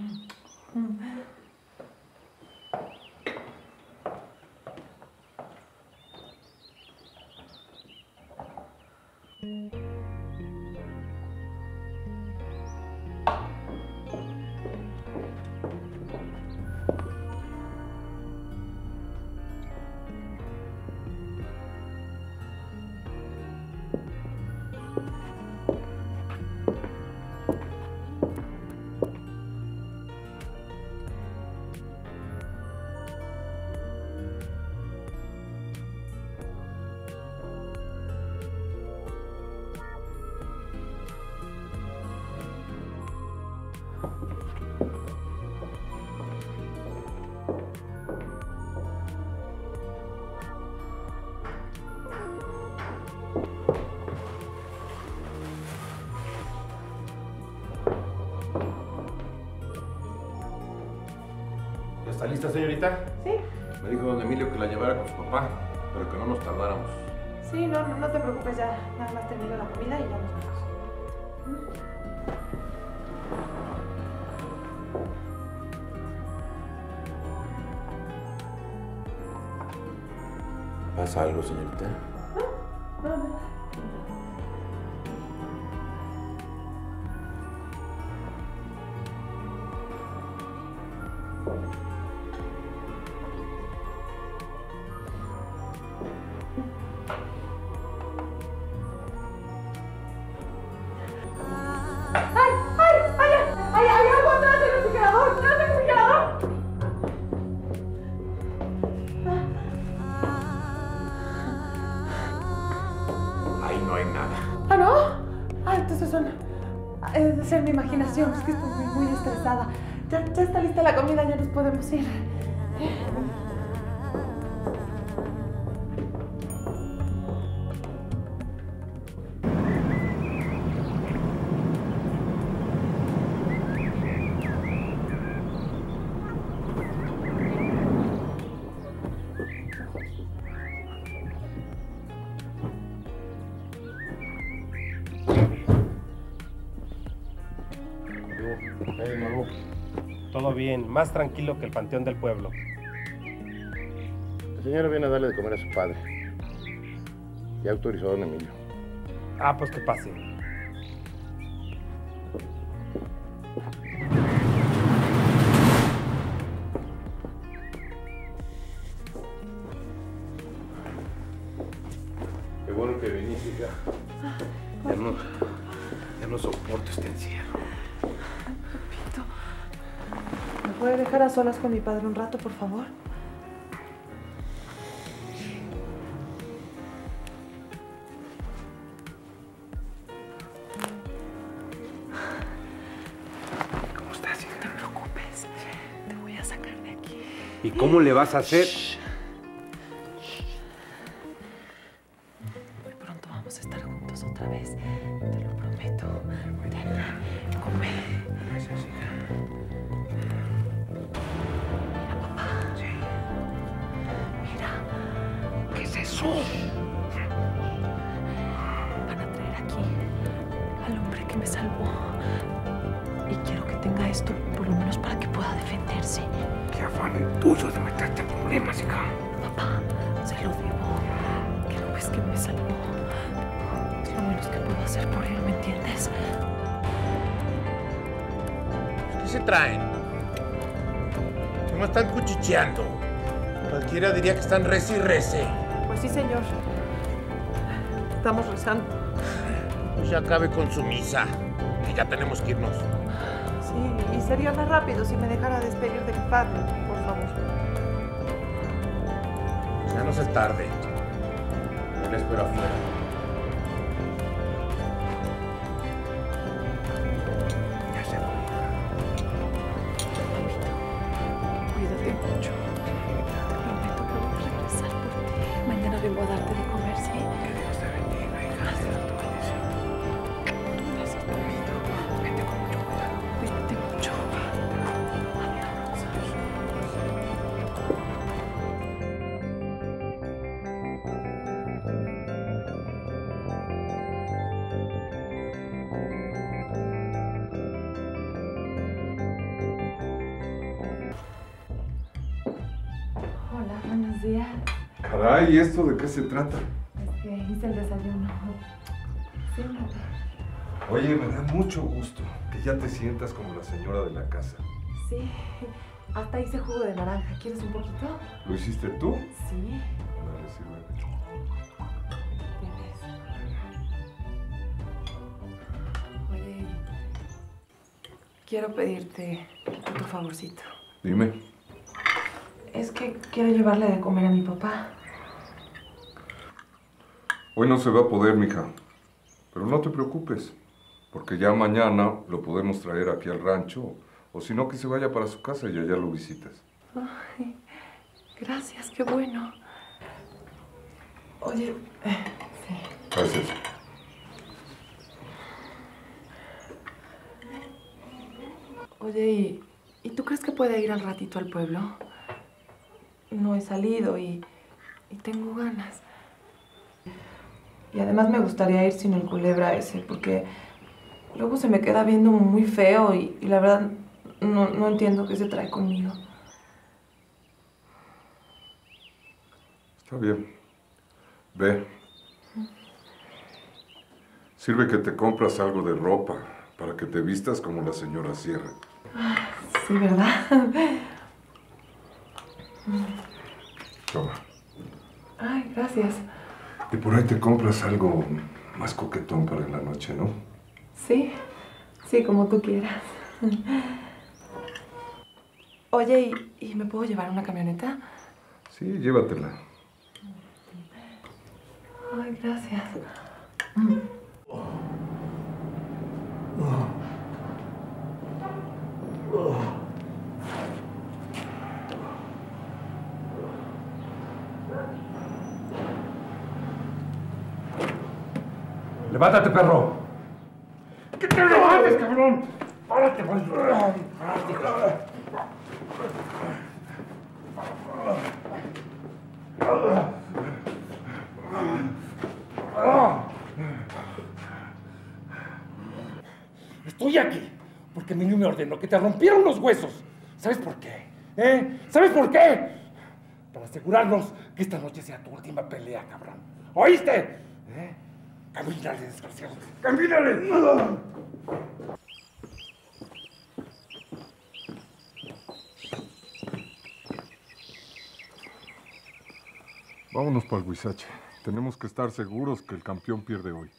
Speaker 10: ¿Está lista, señorita?
Speaker 2: Sí.
Speaker 10: Me dijo don Emilio que la llevara con su papá, pero que no nos tardáramos.
Speaker 2: Sí, no, no, no te preocupes, ya nada más termino la comida y ya nos vamos.
Speaker 10: ¿Pasa algo, señorita?
Speaker 2: No, no, no. ¡Ay, ay, ay, ay, hay algo atrás del refrigerador! ¡Atrás del refrigerador!
Speaker 10: Ahí no hay nada.
Speaker 2: ¿Ah, no? Ah, entonces son... Es de ser mi imaginación, es que estoy muy, muy estresada. Ya, ya está lista la comida, ya nos podemos ir.
Speaker 13: Todo bien, más tranquilo que el panteón del pueblo.
Speaker 10: La señora viene a darle de comer a su padre. Ya autorizó a don Emilio.
Speaker 13: Ah, pues que pase.
Speaker 10: Qué bueno que viniste, hija. Ya no, ya no soporto este encierro.
Speaker 2: Papito, ¿me puede dejar a solas con mi padre un rato, por favor?
Speaker 7: ¿Cómo estás, hija?
Speaker 2: No te preocupes. Te voy a sacar de aquí.
Speaker 7: ¿Y cómo le vas a hacer?
Speaker 2: Muy pronto vamos a estar juntos otra vez. Te lo prometo. Ten, come.
Speaker 7: Gracias, hija.
Speaker 2: Mira, papá.
Speaker 7: Sí.
Speaker 2: Mira.
Speaker 7: ¿Qué es eso?
Speaker 2: Van a traer aquí al hombre que me salvó. Y quiero que tenga esto, por lo menos para que pueda defenderse.
Speaker 7: Qué afán el tuyo de meterte en problemas, hija.
Speaker 2: Papá, se lo debo. Que no ves que me salvó. Es lo menos que puedo hacer por él, ¿me entiendes?
Speaker 3: ¿Qué se traen? ¿Cómo están cuchicheando? Cualquiera diría que están rece y rece.
Speaker 2: Pues sí, señor. Estamos rezando.
Speaker 3: Pues ya acabe con su misa. Y ya tenemos que irnos.
Speaker 2: Sí, y sería más rápido si me dejara despedir de mi padre, por favor.
Speaker 3: Ya no se tarde. Yo le espero afuera.
Speaker 7: Ya se voy.
Speaker 2: Cuídate mucho. Te prometo que voy a regresar por ti. Mañana vengo a darte de comer, ¿sí?
Speaker 7: Que Dios te bendiga, hija. Te da tu bendición.
Speaker 2: Gracias, papito.
Speaker 7: Vete con mucho cuidado.
Speaker 2: Cuídate mucho. Hola, buenos días.
Speaker 4: Caray, ¿y esto de qué se trata?
Speaker 2: Es que hice el desayuno. Siéntate.
Speaker 4: Oye, me da mucho gusto que ya te sientas como la señora de la casa.
Speaker 2: Sí, hasta hice jugo de naranja. ¿Quieres un poquito?
Speaker 4: ¿Lo hiciste tú?
Speaker 2: Sí.
Speaker 4: Dale, sírveme.
Speaker 2: Oye, quiero pedirte otro favorcito.
Speaker 4: Dime.
Speaker 2: Es que quiero llevarle de comer a mi papá.
Speaker 4: Hoy no se va a poder, mija. Pero no te preocupes, porque ya mañana lo podemos traer aquí al rancho, o si no, que se vaya para su casa y allá lo visitas.
Speaker 2: Ay, gracias, qué bueno. Oye, eh, sí.
Speaker 4: Gracias.
Speaker 2: Oye, ¿y, ¿y tú crees que pueda ir al ratito al pueblo? No he salido y, y tengo ganas. Y además me gustaría ir sin el culebra ese, porque luego se me queda viendo muy feo y, y la verdad no, no entiendo qué se trae conmigo.
Speaker 4: Está bien. Ve. Sirve que te compras algo de ropa para que te vistas como la señora Sierra.
Speaker 2: Sí, ¿verdad?
Speaker 4: Toma.
Speaker 2: Ay, gracias.
Speaker 4: Y por ahí te compras algo más coquetón para la noche, ¿no?
Speaker 2: Sí, sí, como tú quieras. Oye, ¿y, y me puedo llevar una camioneta?
Speaker 4: Sí, llévatela.
Speaker 2: Ay, gracias.
Speaker 12: ¡Levántate, perro!
Speaker 7: ¡Que te levantes, cabrón! ¡Párate, párate!
Speaker 14: Estoy aquí porque Emilio me ordenó que te rompieron los huesos.
Speaker 5: ¿Sabes por qué? ¿Eh? ¿Sabes por qué? Para asegurarnos que esta noche sea tu última pelea, cabrón. ¿Oíste? ¿Eh? Camínale, desgraciado. ¡Camínale!
Speaker 12: Vámonos para el Huizache. Tenemos que estar seguros que el campeón pierde hoy.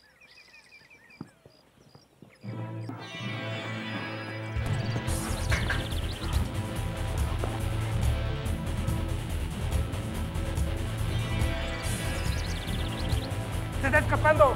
Speaker 13: ¡Se está escapando!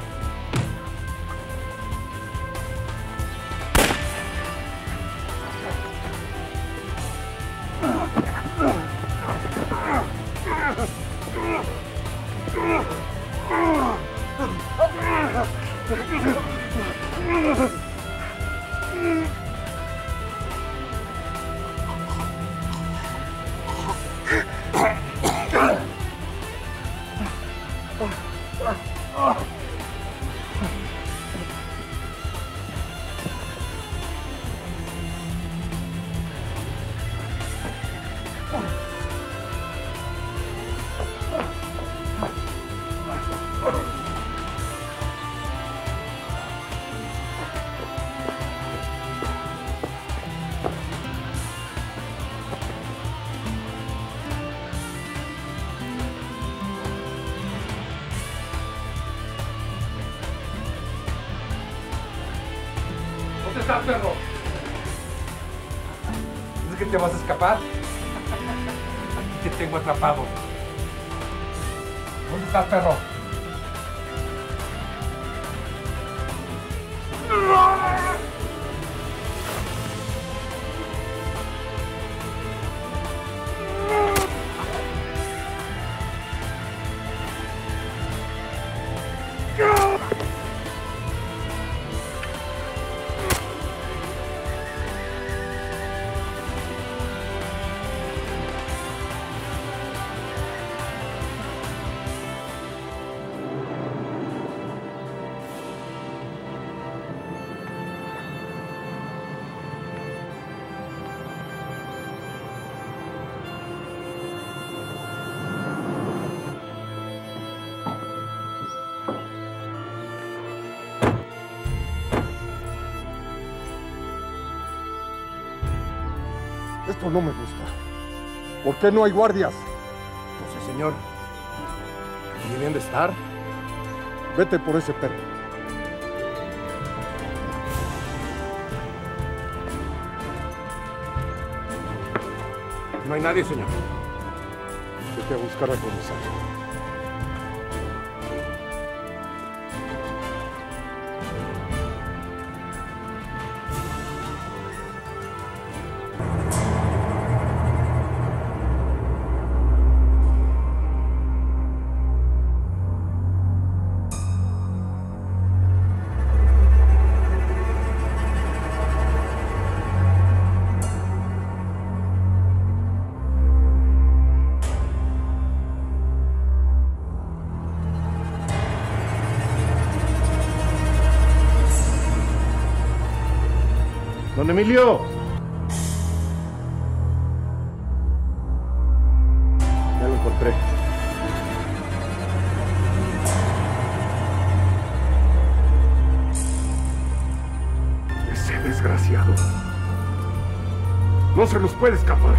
Speaker 5: ¿Dónde estás, perro? ¿Dices que te vas a escapar? Aquí te tengo atrapado. ¿Dónde estás, perro?
Speaker 12: Esto no me gusta. ¿Por qué no hay guardias?
Speaker 4: No sé, señor. Aquí deben de estar.
Speaker 12: Vete por ese perro.
Speaker 4: No hay nadie, señor.
Speaker 12: Vete a buscar al comisario.
Speaker 3: ¡Don Emilio! Ya lo encontré.
Speaker 4: Ese desgraciado no se nos puede escapar.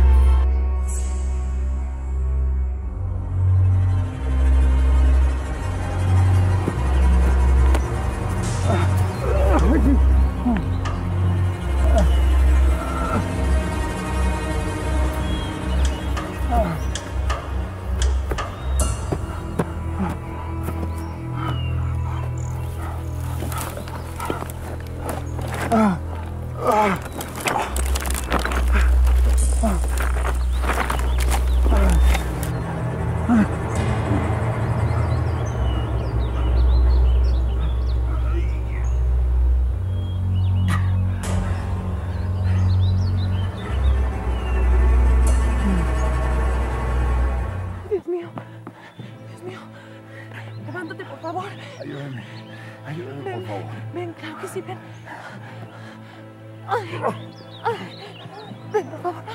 Speaker 2: Dios mío, Dios mío, levántate, por favor.
Speaker 4: Ayúdame, ayúdame,
Speaker 2: Ven,
Speaker 4: por favor.
Speaker 2: ven, claro que sí, ven. Ay, ay, Ven, por favor.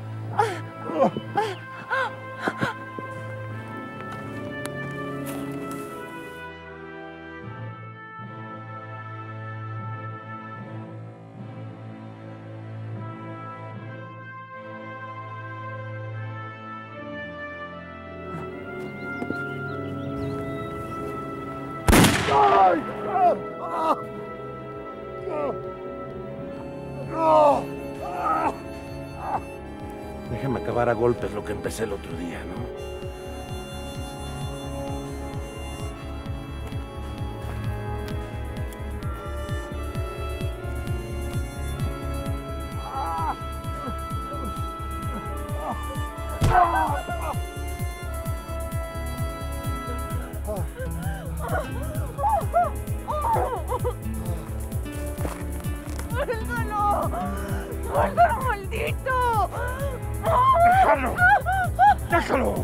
Speaker 4: ¡Ay! ¡Ah! ¡Ah! ¡No! ¡Ah!
Speaker 3: Déjame acabar a golpes lo que empecé el otro día, ¿no?
Speaker 2: ¡Suéltalo! ¡Suéltalo, maldito!
Speaker 4: ¡Déjalo! ¡Déjalo!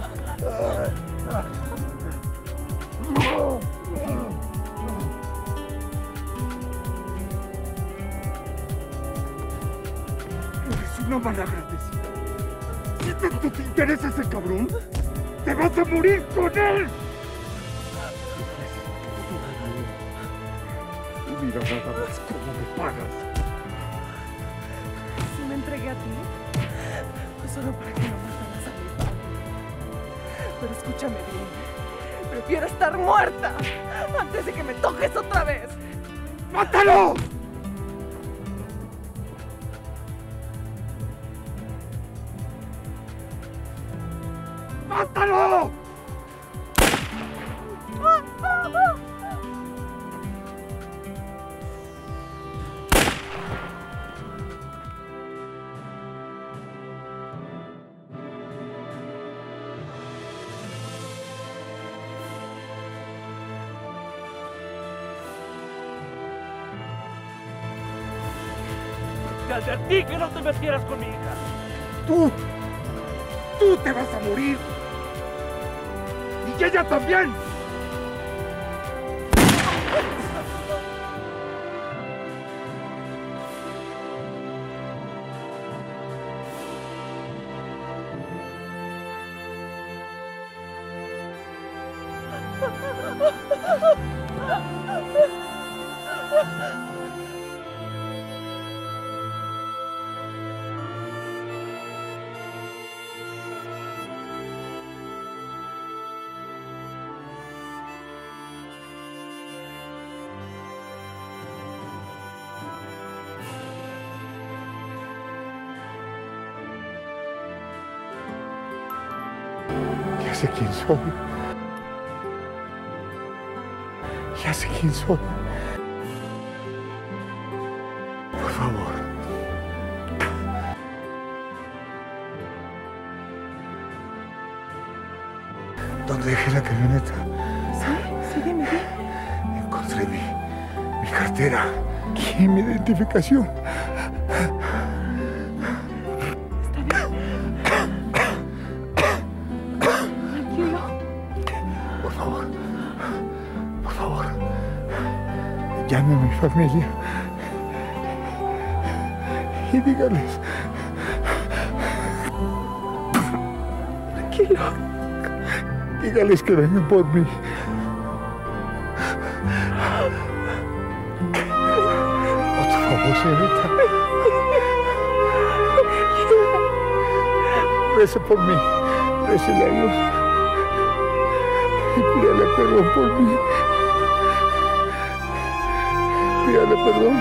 Speaker 4: Eres una malagradecida. Si tanto te interesa ese cabrón, te vas a morir con él. Y mira nada más cómo me pagas.
Speaker 2: Si me entregué a ti, fue solo para que no mataras a mi padre. Pero escúchame bien, prefiero estar muerta antes de que me toques otra vez.
Speaker 4: ¡Mátalo! ¡Mátalo!
Speaker 8: Te advertí que no te metieras con mi hija.
Speaker 4: ¡Tú! ¡Tú te vas a morir! ¡Y ella también! Ya sé quién soy. Ya sé quién soy. Por favor. ¿Dónde dejé la camioneta?
Speaker 2: Sí, sí, dime, dime.
Speaker 4: Encontré mi, mi cartera y mi identificación.
Speaker 2: Tranquilo.
Speaker 4: Por favor, por favor, llame a mi familia y dígales.
Speaker 2: Tranquilo.
Speaker 4: Dígales que vengan por mí. Otro favor, señorita. Rece por mí. Récele a Dios. Y pídale perdón por mí. Pídale perdón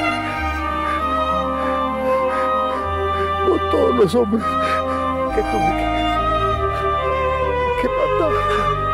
Speaker 4: por todos los hombres que tuve que, que matar.